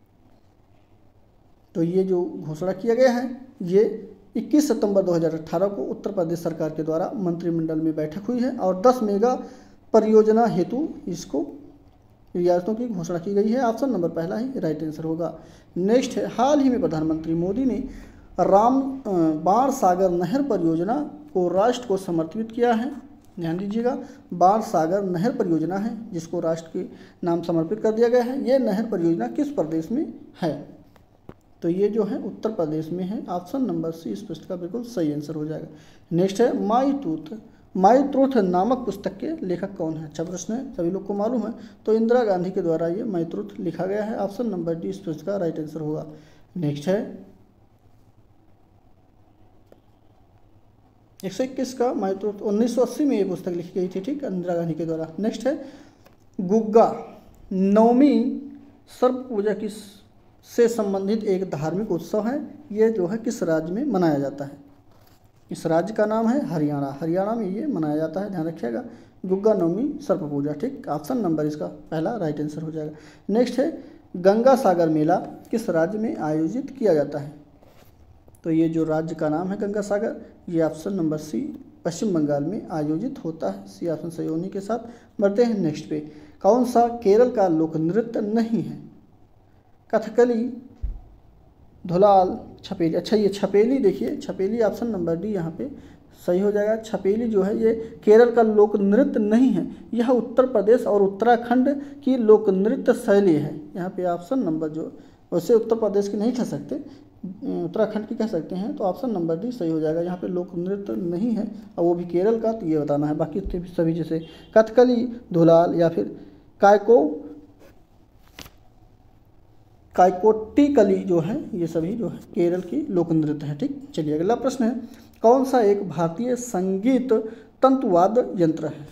तो ये जो घोषणा किया गया है ये इक्कीस सितंबर दो हज़ार अठारह को उत्तर प्रदेश सरकार के द्वारा मंत्रिमंडल में बैठक हुई है और दस मेगा परियोजना हेतु इसको रियायतों की घोषणा की गई है। ऑप्शन नंबर पहला ही राइट आंसर होगा। नेक्स्ट है हाल ही में प्रधानमंत्री मोदी ने राम बाण सागर नहर परियोजना को राष्ट्र को समर्पित किया है। ध्यान दीजिएगा, बाण सागर नहर परियोजना है जिसको राष्ट्र के नाम समर्पित कर दिया गया है। ये नहर परियोजना किस प्रदेश में है? तो ये जो है उत्तर प्रदेश में है। ऑप्शन नंबर सी इस प्रश्न का बिल्कुल सही आंसर हो जाएगा। नेक्स्ट है माई ट्रूथ माई ट्रूथ नामक पुस्तक के लेखक कौन है? अच्छा प्रश्न है, सभी लोग को मालूम है। तो इंदिरा गांधी के द्वारा ये माई ट्रूथ लिखा गया है। ऑप्शन नंबर डी इस प्रश्न का राइट आंसर होगा। नेक्स्ट है एक सौ इक्कीस का माई ट्रूथ उन्नीस सौ अस्सी में ये पुस्तक लिखी गई थी। ठीक, इंदिरा गांधी के द्वारा। नेक्स्ट है गुग्गा नवमी सर्प पूजा किस से संबंधित एक धार्मिक उत्सव है। ये जो है किस राज्य में मनाया जाता है? इस राज्य का नाम है हरियाणा। हरियाणा में ये मनाया जाता है, ध्यान रखिएगा। गुग्गा नवमी सर्प पूजा। ठीक, ऑप्शन नंबर इसका पहला राइट आंसर हो जाएगा। नेक्स्ट है गंगा सागर मेला किस राज्य में आयोजित किया जाता है? तो ये जो राज्य का नाम है गंगा सागर, ये option number C Paschim Bengal में आयोजित होता है। सी ऑप्शन सही होने के साथ बढ़ते हैं नेक्स्ट पे। कौन सा केरल का लोक नृत्य नहीं है? कथकली, धुलाल, छपेली। अच्छा, ये छपेली देखिए, छपेली ऑप्शन नंबर डी यहाँ पे सही हो जाएगा। छपेली जो है ये केरल का लोक नृत्य नहीं है, यह उत्तर प्रदेश और उत्तराखंड की लोक नृत्य शैली है। यहाँ पे ऑप्शन नंबर जो वैसे उत्तर प्रदेश की नहीं कह सकते, उत्तराखंड की कह सकते हैं। तो ऑप्शन नंबर डी सही हो जाएगा। यहाँ पे लोक नृत्य नहीं है और वो भी केरल का, तो ये बताना है। बाकी सभी जैसे कथकली, धुलाल या फिर कायको कायकोट्टिकली जो है ये सभी जो है केरल की लोक नृत्य है। ठीक, चलिए अगला प्रश्न है कौन सा एक भारतीय संगीत तंतुवाद यंत्र है?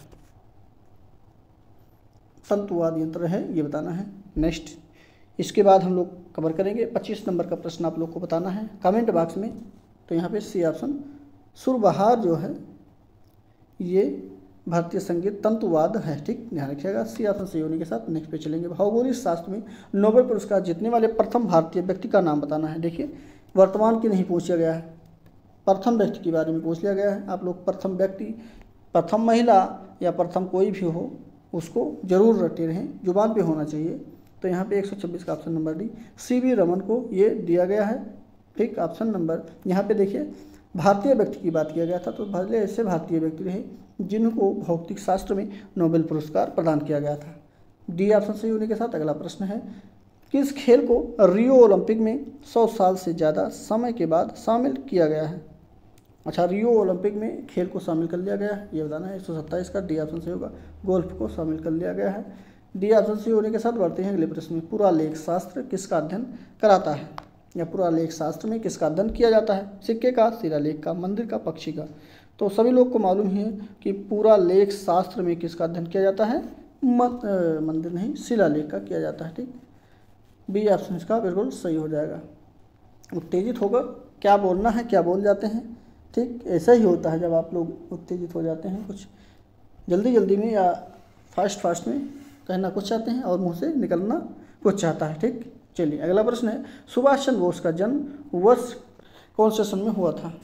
तंतुवाद यंत्र है ये बताना है। नेक्स्ट इसके बाद हम लोग कवर करेंगे पच्चीस नंबर का प्रश्न आप लोग को बताना है कमेंट बॉक्स में। तो यहाँ पे सी ऑप्शन सुरबहार जो है ये भारतीय संगीत तंतुवाद है। ठीक, ध्यान रखिएगा। सी ऑप्शन सही होने के साथ नेक्स्ट पे चलेंगे। भौगोलिक शास्त्र में नोबेल पुरस्कार जीतने वाले प्रथम भारतीय व्यक्ति का नाम बताना है। देखिए वर्तमान की नहीं पूछा गया है, प्रथम व्यक्ति के बारे में पूछ लिया गया है। आप लोग प्रथम व्यक्ति प्रथम महिला या प्रथम कोई भी हो उसको जरूर रटे रहें, जुबान पे होना चाहिए। तो यहाँ पे एक सौ छब्बीस का option number D C V Raman को ये दिया गया है। ठीक, ऑप्शन नंबर यहाँ पे देखिए भारतीय व्यक्ति की बात किया गया था, तो भले ऐसे भारतीय व्यक्ति रहे जिनको भौतिक शास्त्र में नोबेल पुरस्कार प्रदान किया गया था। डी ऑप्शन सही होने के साथ अगला प्रश्न है, किस खेल को रियो ओलंपिक में सौ साल से ज़्यादा समय के बाद शामिल किया गया है? अच्छा, रियो ओलंपिक में खेल को शामिल कर लिया गया है, ये बताना है। एक सौ सत्ताईस का डी ऑप्शन सही होगा, गोल्फ को शामिल कर लिया गया है। डी ऑप्शन सही होने के साथ बढ़ते हैं अगले प्रश्न में, पुरालेख शास्त्र किसका अध्ययन कराता है? या पुरालेख शास्त्र में किसका अध्ययन किया जाता है? सिक्के का, शिलालेख का, मंदिर का, पक्षी का। तो सभी लोग को मालूम ही है कि पुरालेख शास्त्र में किसका अध्ययन किया जाता है? मंदिर नहीं, शिलालेख का किया जाता है। ठीक, बी ऑप्शन इसका बिल्कुल सही हो जाएगा। उत्तेजित होकर क्या बोलना है, क्या बोल जाते हैं। ठीक, ऐसा ही होता है जब आप लोग उत्तेजित हो जाते हैं, कुछ जल्दी जल्दी में या फास्ट फास्ट में कहना कुछ चाहते हैं और मुंह से निकलना कुछ चाहता है। ठीक, चलिए अगला प्रश्न है, सुभाष चंद्र बोस का जन्म वर्ष कौन से सन में हुआ था?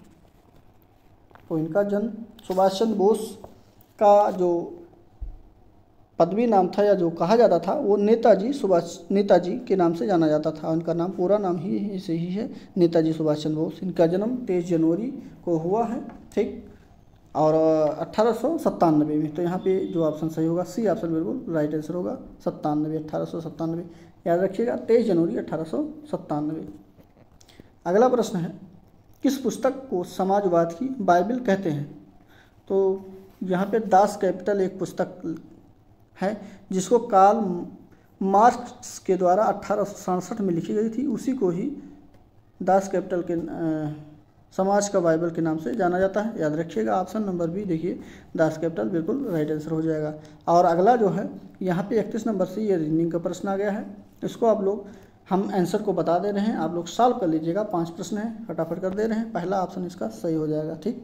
तो इनका जन्म, सुभाष चंद्र बोस का जो पदवी नाम था या जो कहा जाता था वो नेताजी सुभाष नेताजी के नाम से जाना जाता था। उनका नाम पूरा नाम ही ऐसे ही है, नेताजी सुभाष चंद्र बोस। इनका जन्म तेईस जनवरी को हुआ है। ठीक, और अट्ठारह सौ सत्तानवे में। तो यहाँ पे जो ऑप्शन सही होगा सी ऑप्शन बिल्कुल राइट आंसर होगा, सत्तानवे, अट्ठारह सौ सत्तानवे याद रखिएगा, तेईस जनवरी अट्ठारह सौ सत्तानवे। अगला प्रश्न है, किस पुस्तक को समाजवाद की बाइबल कहते हैं? तो यहाँ पे दास कैपिटल एक पुस्तक है जिसको कार्ल मार्क्स के द्वारा अट्ठारह सौ सड़सठ में लिखी गई थी, उसी को ही दास कैपिटल के आ, समाज का बाइबल के नाम से जाना जाता है। याद रखिएगा, ऑप्शन नंबर बी देखिए दास कैपिटल बिल्कुल राइट आंसर हो जाएगा। और अगला जो है यहाँ पे इकतीस नंबर से ये रीजनिंग का प्रश्न आ गया है, इसको आप लोग हम आंसर को बता दे रहे हैं, आप लोग सॉल्व कर लीजिएगा। पांच प्रश्न है, फटाफट कर दे रहे हैं, पहला ऑप्शन इसका सही हो जाएगा। ठीक,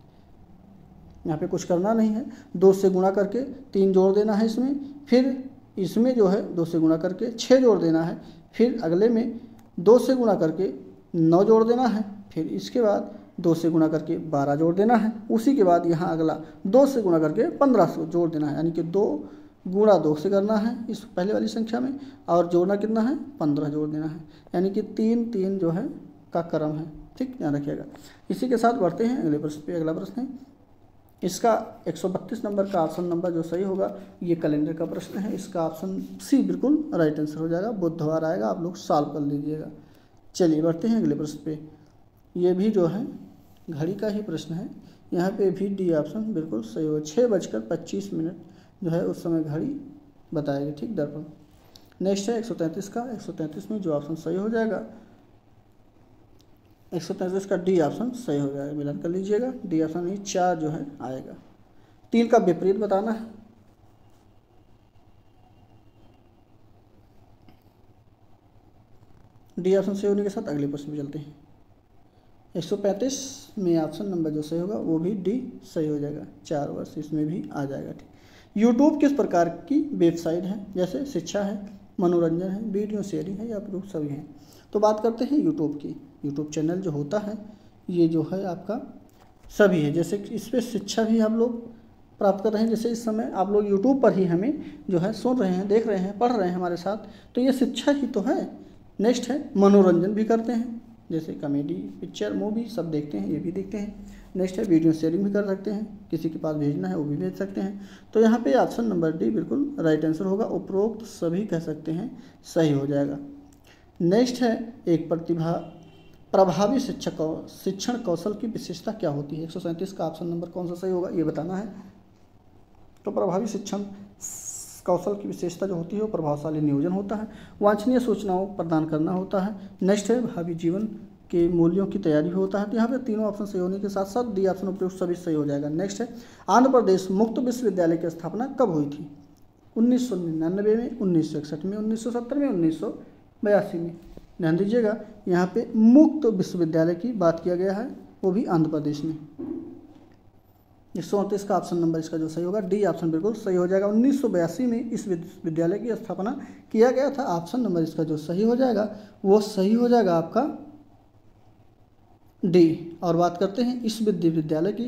यहाँ पे कुछ करना नहीं है, दो से गुणा करके तीन जोड़ देना है इसमें, फिर इसमें जो है दो से गुणा करके छः जोड़ देना है, फिर अगले में दो से गुणा करके नौ जोड़ देना है, फिर इसके बाद दो से गुणा करके बारह जोड़ देना है, उसी के बाद यहाँ अगला दो से गुणा करके पंद्रह सौ जोड़ देना है, यानी कि दो गुणा दो से करना है इस पहले वाली संख्या में, और जोड़ना कितना है? पंद्रह जोड़ देना है, यानी कि तीन तीन जो है का क्रम है। ठीक, ध्यान रखिएगा। इसी के साथ बढ़ते हैं अगले प्रश्न पे। अगला प्रश्न है, इसका एक सौ बत्तीस नंबर का ऑप्शन नंबर जो सही होगा, ये कैलेंडर का प्रश्न है, इसका ऑप्शन सी बिल्कुल राइट आंसर हो जाएगा। बुधवार आएगा, आप लोग सॉल्व कर लीजिएगा। चलिए बढ़ते हैं अगले प्रश्न पे। ये भी जो है घड़ी का ही प्रश्न है, यहाँ पे भी डी ऑप्शन बिल्कुल सही होगा। छः बजकर पच्चीस मिनट जो है उस समय घड़ी बताएगी। ठीक, दर्पण। नेक्स्ट है एक सौ तैंतीस का, एक सौ तैंतीस में जो ऑप्शन सही हो जाएगा, एक सौ तैंतीस का डी ऑप्शन सही हो जाएगा, मिलान कर लीजिएगा। डी ऑप्शन ही चार जो है आएगा। तीन का विपरीत बताना है। डी ऑप्शन सही होने के साथ अगले प्रश्न में चलते हैं। एक सौ पैंतीस में ऑप्शन नंबर जो सही होगा वो भी डी सही हो जाएगा, चार वर्ष इसमें भी आ जाएगा। ठीक, यूट्यूब किस प्रकार की वेबसाइट है? जैसे शिक्षा है, मनोरंजन है, वीडियो शेयरिंग है या प्रूफ सभी हैं। तो बात करते हैं यूट्यूब की। यूट्यूब चैनल जो होता है ये जो है आपका सभी है, जैसे इस पर शिक्षा भी हम लोग प्राप्त कर रहे हैं, जैसे इस समय आप लोग यूट्यूब पर ही हमें जो है सुन रहे हैं, देख रहे हैं, पढ़ रहे हैं हमारे साथ, तो ये शिक्षा ही तो है। नेक्स्ट है मनोरंजन भी करते हैं, जैसे कॉमेडी, पिक्चर, मूवी सब देखते हैं, ये भी देखते हैं। नेक्स्ट है वीडियो शेयरिंग भी कर सकते हैं, किसी के पास भेजना है वो भी भेज सकते हैं। तो यहाँ पे ऑप्शन नंबर डी बिल्कुल राइट आंसर होगा, उपरोक्त सभी कह सकते हैं सही हो जाएगा। नेक्स्ट है एक प्रतिभा प्रभावी शिक्षक शिक्षण कौशल की विशेषता क्या होती है? एक सौ सैंतीस का ऑप्शन नंबर कौन सा सही होगा ये बताना है। तो प्रभावी शिक्षण कौशल की विशेषता जो होती है वो प्रभावशाली नियोजन होता है, वांछनीय सूचनाओं प्रदान करना होता है। नेक्स्ट है भावी जीवन के मूल्यों की तैयारी होता है। तो यहाँ पे तीनों ऑप्शन सही होने के साथ साथ डी ऑप्शन उपयुक्त सभी सही हो जाएगा। नेक्स्ट है आंध्र प्रदेश मुक्त विश्वविद्यालय की स्थापना कब हुई थी? उन्नीस सौ निन्यानवे में, उन्नीस सौ इकसठ में, उन्नीस सौ सत्तर में, उन्नीस सौ बयासी में। ध्यान दीजिएगा, यहाँ पे मुक्त विश्वविद्यालय की बात किया गया है, वो भी आंध्र प्रदेश में। एक सौ उनतीस का ऑप्शन नंबर इसका जो सही होगा, डी ऑप्शन बिल्कुल सही हो जाएगा। उन्नीस सौ बयासी में इस विश्वविद्यालय की स्थापना किया गया था। ऑप्शन नंबर इसका जो सही हो जाएगा वो सही हो जाएगा आपका डी। और बात करते हैं इस विश्वविद्यालय की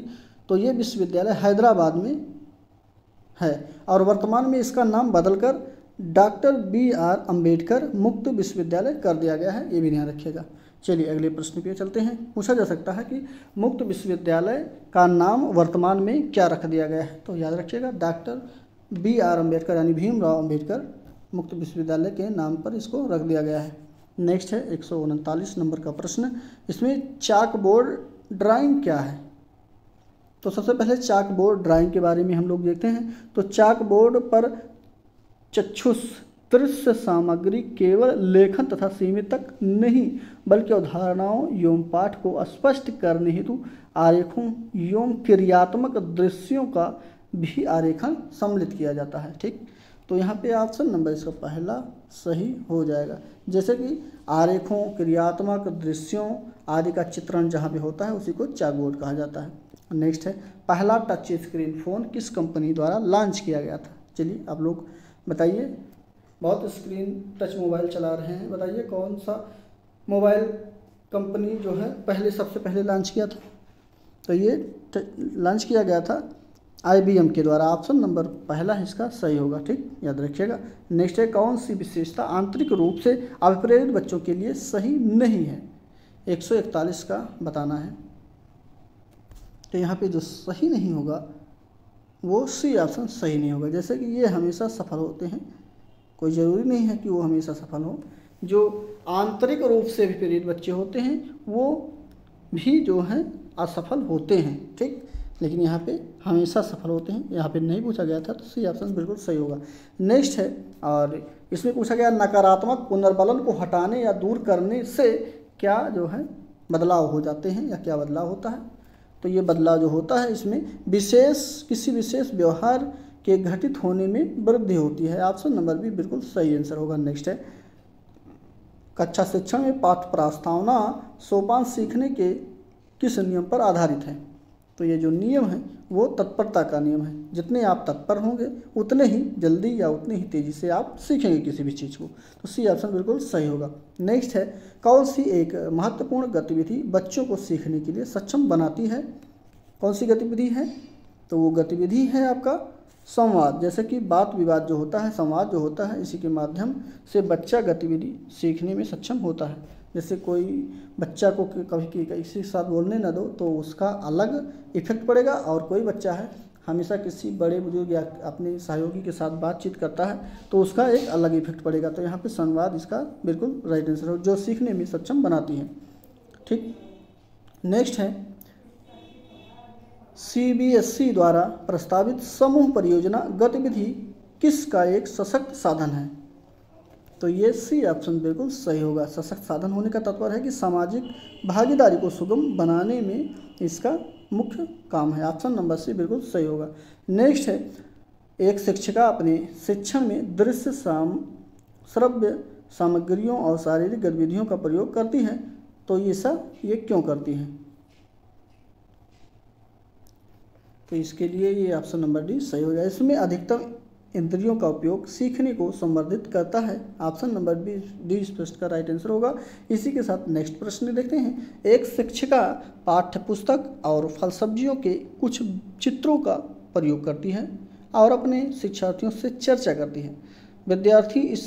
तो ये विश्वविद्यालय हैदराबाद में है और वर्तमान में इसका नाम बदलकर डॉक्टर बी आर अम्बेडकर मुक्त विश्वविद्यालय कर दिया गया है, ये भी ध्यान रखिएगा। चलिए अगले प्रश्न पे चलते हैं। पूछा जा सकता है कि मुक्त विश्वविद्यालय का नाम वर्तमान में क्या रख दिया गया है, तो याद रखिएगा डॉक्टर बी आर अम्बेडकर यानी भीमराव अम्बेडकर मुक्त विश्वविद्यालय के नाम पर इसको रख दिया गया है। नेक्स्ट है एक सौ उनतालीस नंबर का प्रश्न, इसमें चाक बोर्ड ड्राइंग क्या है। तो सबसे पहले चाक बोर्ड ड्राइंग के बारे में हम लोग देखते हैं। तो चाक बोर्ड पर चक्षुष दृश्य सामग्री केवल लेखन तथा सीमित तक नहीं बल्कि अवधारणाओं एवं पाठ को स्पष्ट करने हेतु आरेखों एवं क्रियात्मक दृश्यों का भी आरेखन सम्मिलित किया जाता है। ठीक, तो यहाँ पे ऑप्शन नंबर इसका पहला सही हो जाएगा। जैसे कि आरेखों क्रियात्मक दृश्यों आदि का चित्रण जहाँ पे होता है उसी को चाक बोर्ड कहा जाता है। नेक्स्ट है पहला टच स्क्रीन फ़ोन किस कंपनी द्वारा लॉन्च किया गया था। चलिए आप लोग बताइए, बहुत स्क्रीन टच मोबाइल चला रहे हैं, बताइए कौन सा मोबाइल कंपनी जो है पहले सबसे पहले लॉन्च किया था। तो ये लॉन्च किया गया था आई बी एम के द्वारा। ऑप्शन नंबर पहला इसका सही होगा। ठीक, याद रखिएगा। नेक्स्ट है कौन सी विशेषता आंतरिक रूप से अभिप्रेरित बच्चों के लिए सही नहीं है। एक सौ इकतालीस का बताना है। तो यहाँ पे जो सही नहीं होगा वो सी ऑप्शन सही नहीं होगा। जैसे कि ये हमेशा सफल होते हैं, कोई ज़रूरी नहीं है कि वो हमेशा सफल हो। जो आंतरिक रूप से विपरीत बच्चे होते हैं वो भी जो हैं असफल होते हैं। ठीक, लेकिन यहाँ पे हमेशा सफल होते हैं, यहाँ पे नहीं पूछा गया था, तो सी ऑप्शन बिल्कुल सही होगा। नेक्स्ट है और इसमें पूछा गया नकारात्मक पुनर्बलन को हटाने या दूर करने से क्या जो है बदलाव हो जाते हैं या क्या बदलाव होता है। तो ये बदलाव जो होता है इसमें विशेष किसी विशेष व्यवहार के घटित होने में वृद्धि होती है। ऑप्शन नंबर भी बिल्कुल सही आंसर होगा। नेक्स्ट है कक्षा शिक्षण में पाठ प्रस्तावना सोपान सीखने के किस नियम पर आधारित है। तो ये जो नियम है वो तत्परता का नियम है। जितने आप तत्पर होंगे उतने ही जल्दी या उतनी ही तेज़ी से आप सीखेंगे किसी भी चीज़ को। तो सी ऑप्शन बिल्कुल सही होगा। नेक्स्ट है कौन सी एक महत्वपूर्ण गतिविधि बच्चों को सीखने के लिए सक्षम बनाती है। कौन सी गतिविधि है, तो वो गतिविधि है आपका संवाद। जैसे कि बात विवाद जो होता है, संवाद जो होता है, इसी के माध्यम से बच्चा गतिविधि सीखने में सक्षम होता है। जैसे कोई बच्चा को कभी किसी के साथ बोलने ना दो तो उसका अलग इफेक्ट पड़ेगा, और कोई बच्चा है हमेशा किसी बड़े बुजुर्ग या अपने सहयोगी के साथ बातचीत करता है तो उसका एक अलग इफेक्ट पड़ेगा। तो यहाँ पे संवाद इसका बिल्कुल राइट आंसर हो, जो सीखने में सक्षम बनाती है। ठीक, नेक्स्ट है सी बी एस ई द्वारा प्रस्तावित समूह परियोजना गतिविधि किसका एक सशक्त साधन है। तो ये सी ऑप्शन बिल्कुल सही होगा। सशक्त साधन होने का तात्पर्य है कि सामाजिक भागीदारी को सुगम बनाने में इसका मुख्य काम है। ऑप्शन नंबर सी बिल्कुल सही होगा। नेक्स्ट है एक शिक्षिका अपने शिक्षण में दृश्य साम श्रव्य सामग्रियों और शारीरिक गतिविधियों का प्रयोग करती है। तो ये सब ये क्यों करती हैं। तो इसके लिए ये ऑप्शन नंबर डी सही हो जाए। इसमें अधिकतम इंद्रियों का उपयोग सीखने को संवर्धित करता है। ऑप्शन नंबर बी डी इस प्रश्न का राइट आंसर होगा। इसी के साथ नेक्स्ट प्रश्न देखते हैं। एक शिक्षिका पाठ्य पुस्तक और फल सब्जियों के कुछ चित्रों का प्रयोग करती है और अपने शिक्षार्थियों से चर्चा करती है। विद्यार्थी इस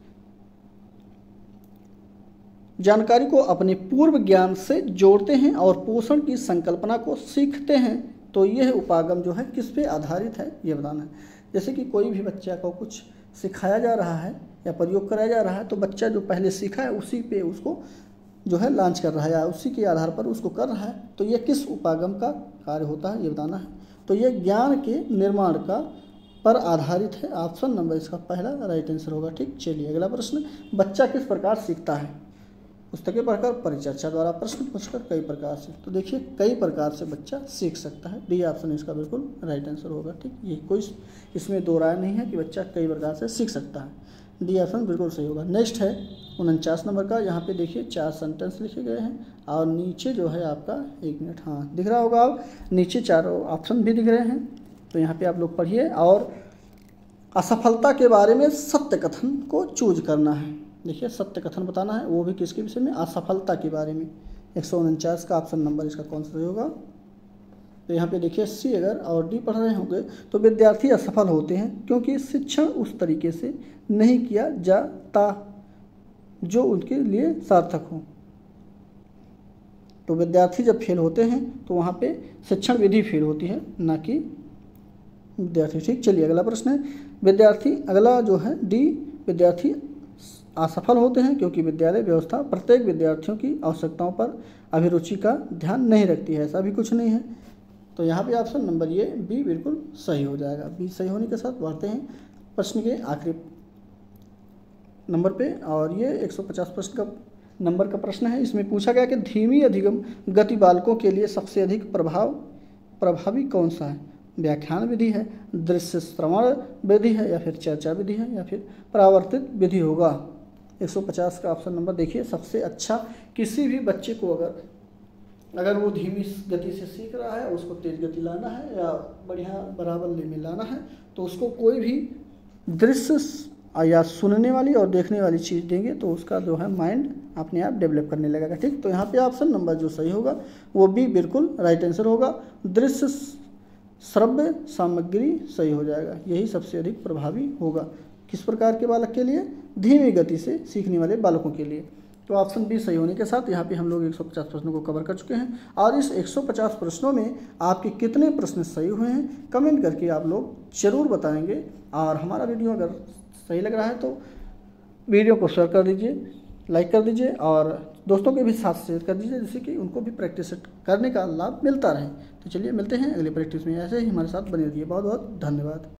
जानकारी को अपने पूर्व ज्ञान से जोड़ते हैं और पोषण की संकल्पना को सीखते हैं। तो यह उपागम जो है किस पे आधारित है ये बताना है। जैसे कि कोई भी बच्चा को कुछ सिखाया जा रहा है या प्रयोग कराया जा रहा है तो बच्चा जो पहले सीखा है उसी पे उसको जो है लॉन्च कर रहा है या उसी के आधार पर उसको कर रहा है। तो ये किस उपागम का कार्य होता है ये बताना है। तो ये ज्ञान के निर्माण का पर आधारित है। ऑप्शन नंबर इसका पहला राइट आंसर होगा। ठीक, चलिए अगला प्रश्न। बच्चा किस प्रकार सीखता है। पुस्तकें पढ़कर, परिचर्चा द्वारा, प्रश्न पूछकर, कई प्रकार से। तो देखिए कई प्रकार से बच्चा सीख सकता है। डी ऑप्शन इसका बिल्कुल राइट आंसर होगा। ठीक, ये कोई इसमें दो राय नहीं है कि बच्चा कई प्रकार से सीख सकता है। डी ऑप्शन बिल्कुल सही होगा। नेक्स्ट है उनचास नंबर का। यहाँ पे देखिए चार सेंटेंस लिखे गए हैं और नीचे जो है आपका एक मिनट हाँ दिख रहा होगा, आप नीचे चारों ऑप्शन भी दिख रहे हैं। तो यहाँ पे आप लोग पढ़िए और असफलता के बारे में सत्य कथन को चूज करना है। देखिए सत्य कथन बताना है, वो भी किसके विषय में, असफलता के बारे में। एक सौ उनचास का ऑप्शन नंबर इसका कौन सा होगा, तो यहाँ पे देखिए सी अगर और डी पढ़ रहे होंगे तो विद्यार्थी असफल होते हैं क्योंकि शिक्षण उस तरीके से नहीं किया जाता जो उनके लिए सार्थक हो। तो विद्यार्थी जब फेल होते हैं तो वहाँ पे शिक्षण विधि फेल होती है, ना कि विद्यार्थी। ठीक, चलिए अगला प्रश्न है विद्यार्थी, अगला जो है डी, विद्यार्थी असफल होते हैं क्योंकि विद्यालय व्यवस्था प्रत्येक विद्यार्थियों की आवश्यकताओं पर अभिरुचि का ध्यान नहीं रखती है। ऐसा भी कुछ नहीं है। तो यहाँ पे ऑप्शन नंबर ये बी बिल्कुल सही हो जाएगा। बी सही होने के साथ बढ़ते हैं प्रश्न के आखिरी नंबर पे, और ये एक सौ पचास प्रश्न का नंबर का प्रश्न है। इसमें पूछा गया कि धीमी अधिगम गति बालकों के लिए सबसे अधिक प्रभाव प्रभावी कौन सा है? व्याख्यान विधि है, दृश्य श्रवण विधि है, या फिर चर्चा विधि है, या फिर परावर्तित विधि होगा। एक सौ पचास का ऑप्शन नंबर देखिए सबसे अच्छा। किसी भी बच्चे को अगर अगर वो धीमी गति से सीख रहा है, उसको तेज गति लाना है या बढ़िया बराबर ले में लाना है, तो उसको कोई भी दृश्य या सुनने वाली और देखने वाली चीज़ देंगे तो उसका जो है माइंड अपने आप डेवलप करने लगेगा। ठीक, तो यहाँ पे ऑप्शन नंबर जो सही होगा वो बी बिल्कुल राइट आंसर होगा। दृश्य श्रव्य सामग्री सही हो जाएगा, यही सबसे अधिक प्रभावी होगा। किस प्रकार के बालक के लिए? धीमी गति से सीखने वाले बालकों के लिए। तो ऑप्शन बी सही होने के साथ यहाँ पे हम लोग एक सौ पचास प्रश्नों को कवर कर चुके हैं। और इस एक सौ पचास प्रश्नों में आपके कितने प्रश्न सही हुए हैं कमेंट करके आप लोग ज़रूर बताएंगे। और हमारा वीडियो अगर सही लग रहा है तो वीडियो को शेयर कर दीजिए, लाइक कर दीजिए और दोस्तों के भी साथ शेयर कर दीजिए, जिससे कि उनको भी प्रैक्टिस करने का लाभ मिलता रहे। तो चलिए मिलते हैं अगली प्रैक्टिस में। ऐसे ही हमारे साथ बने रहिए। बहुत बहुत धन्यवाद।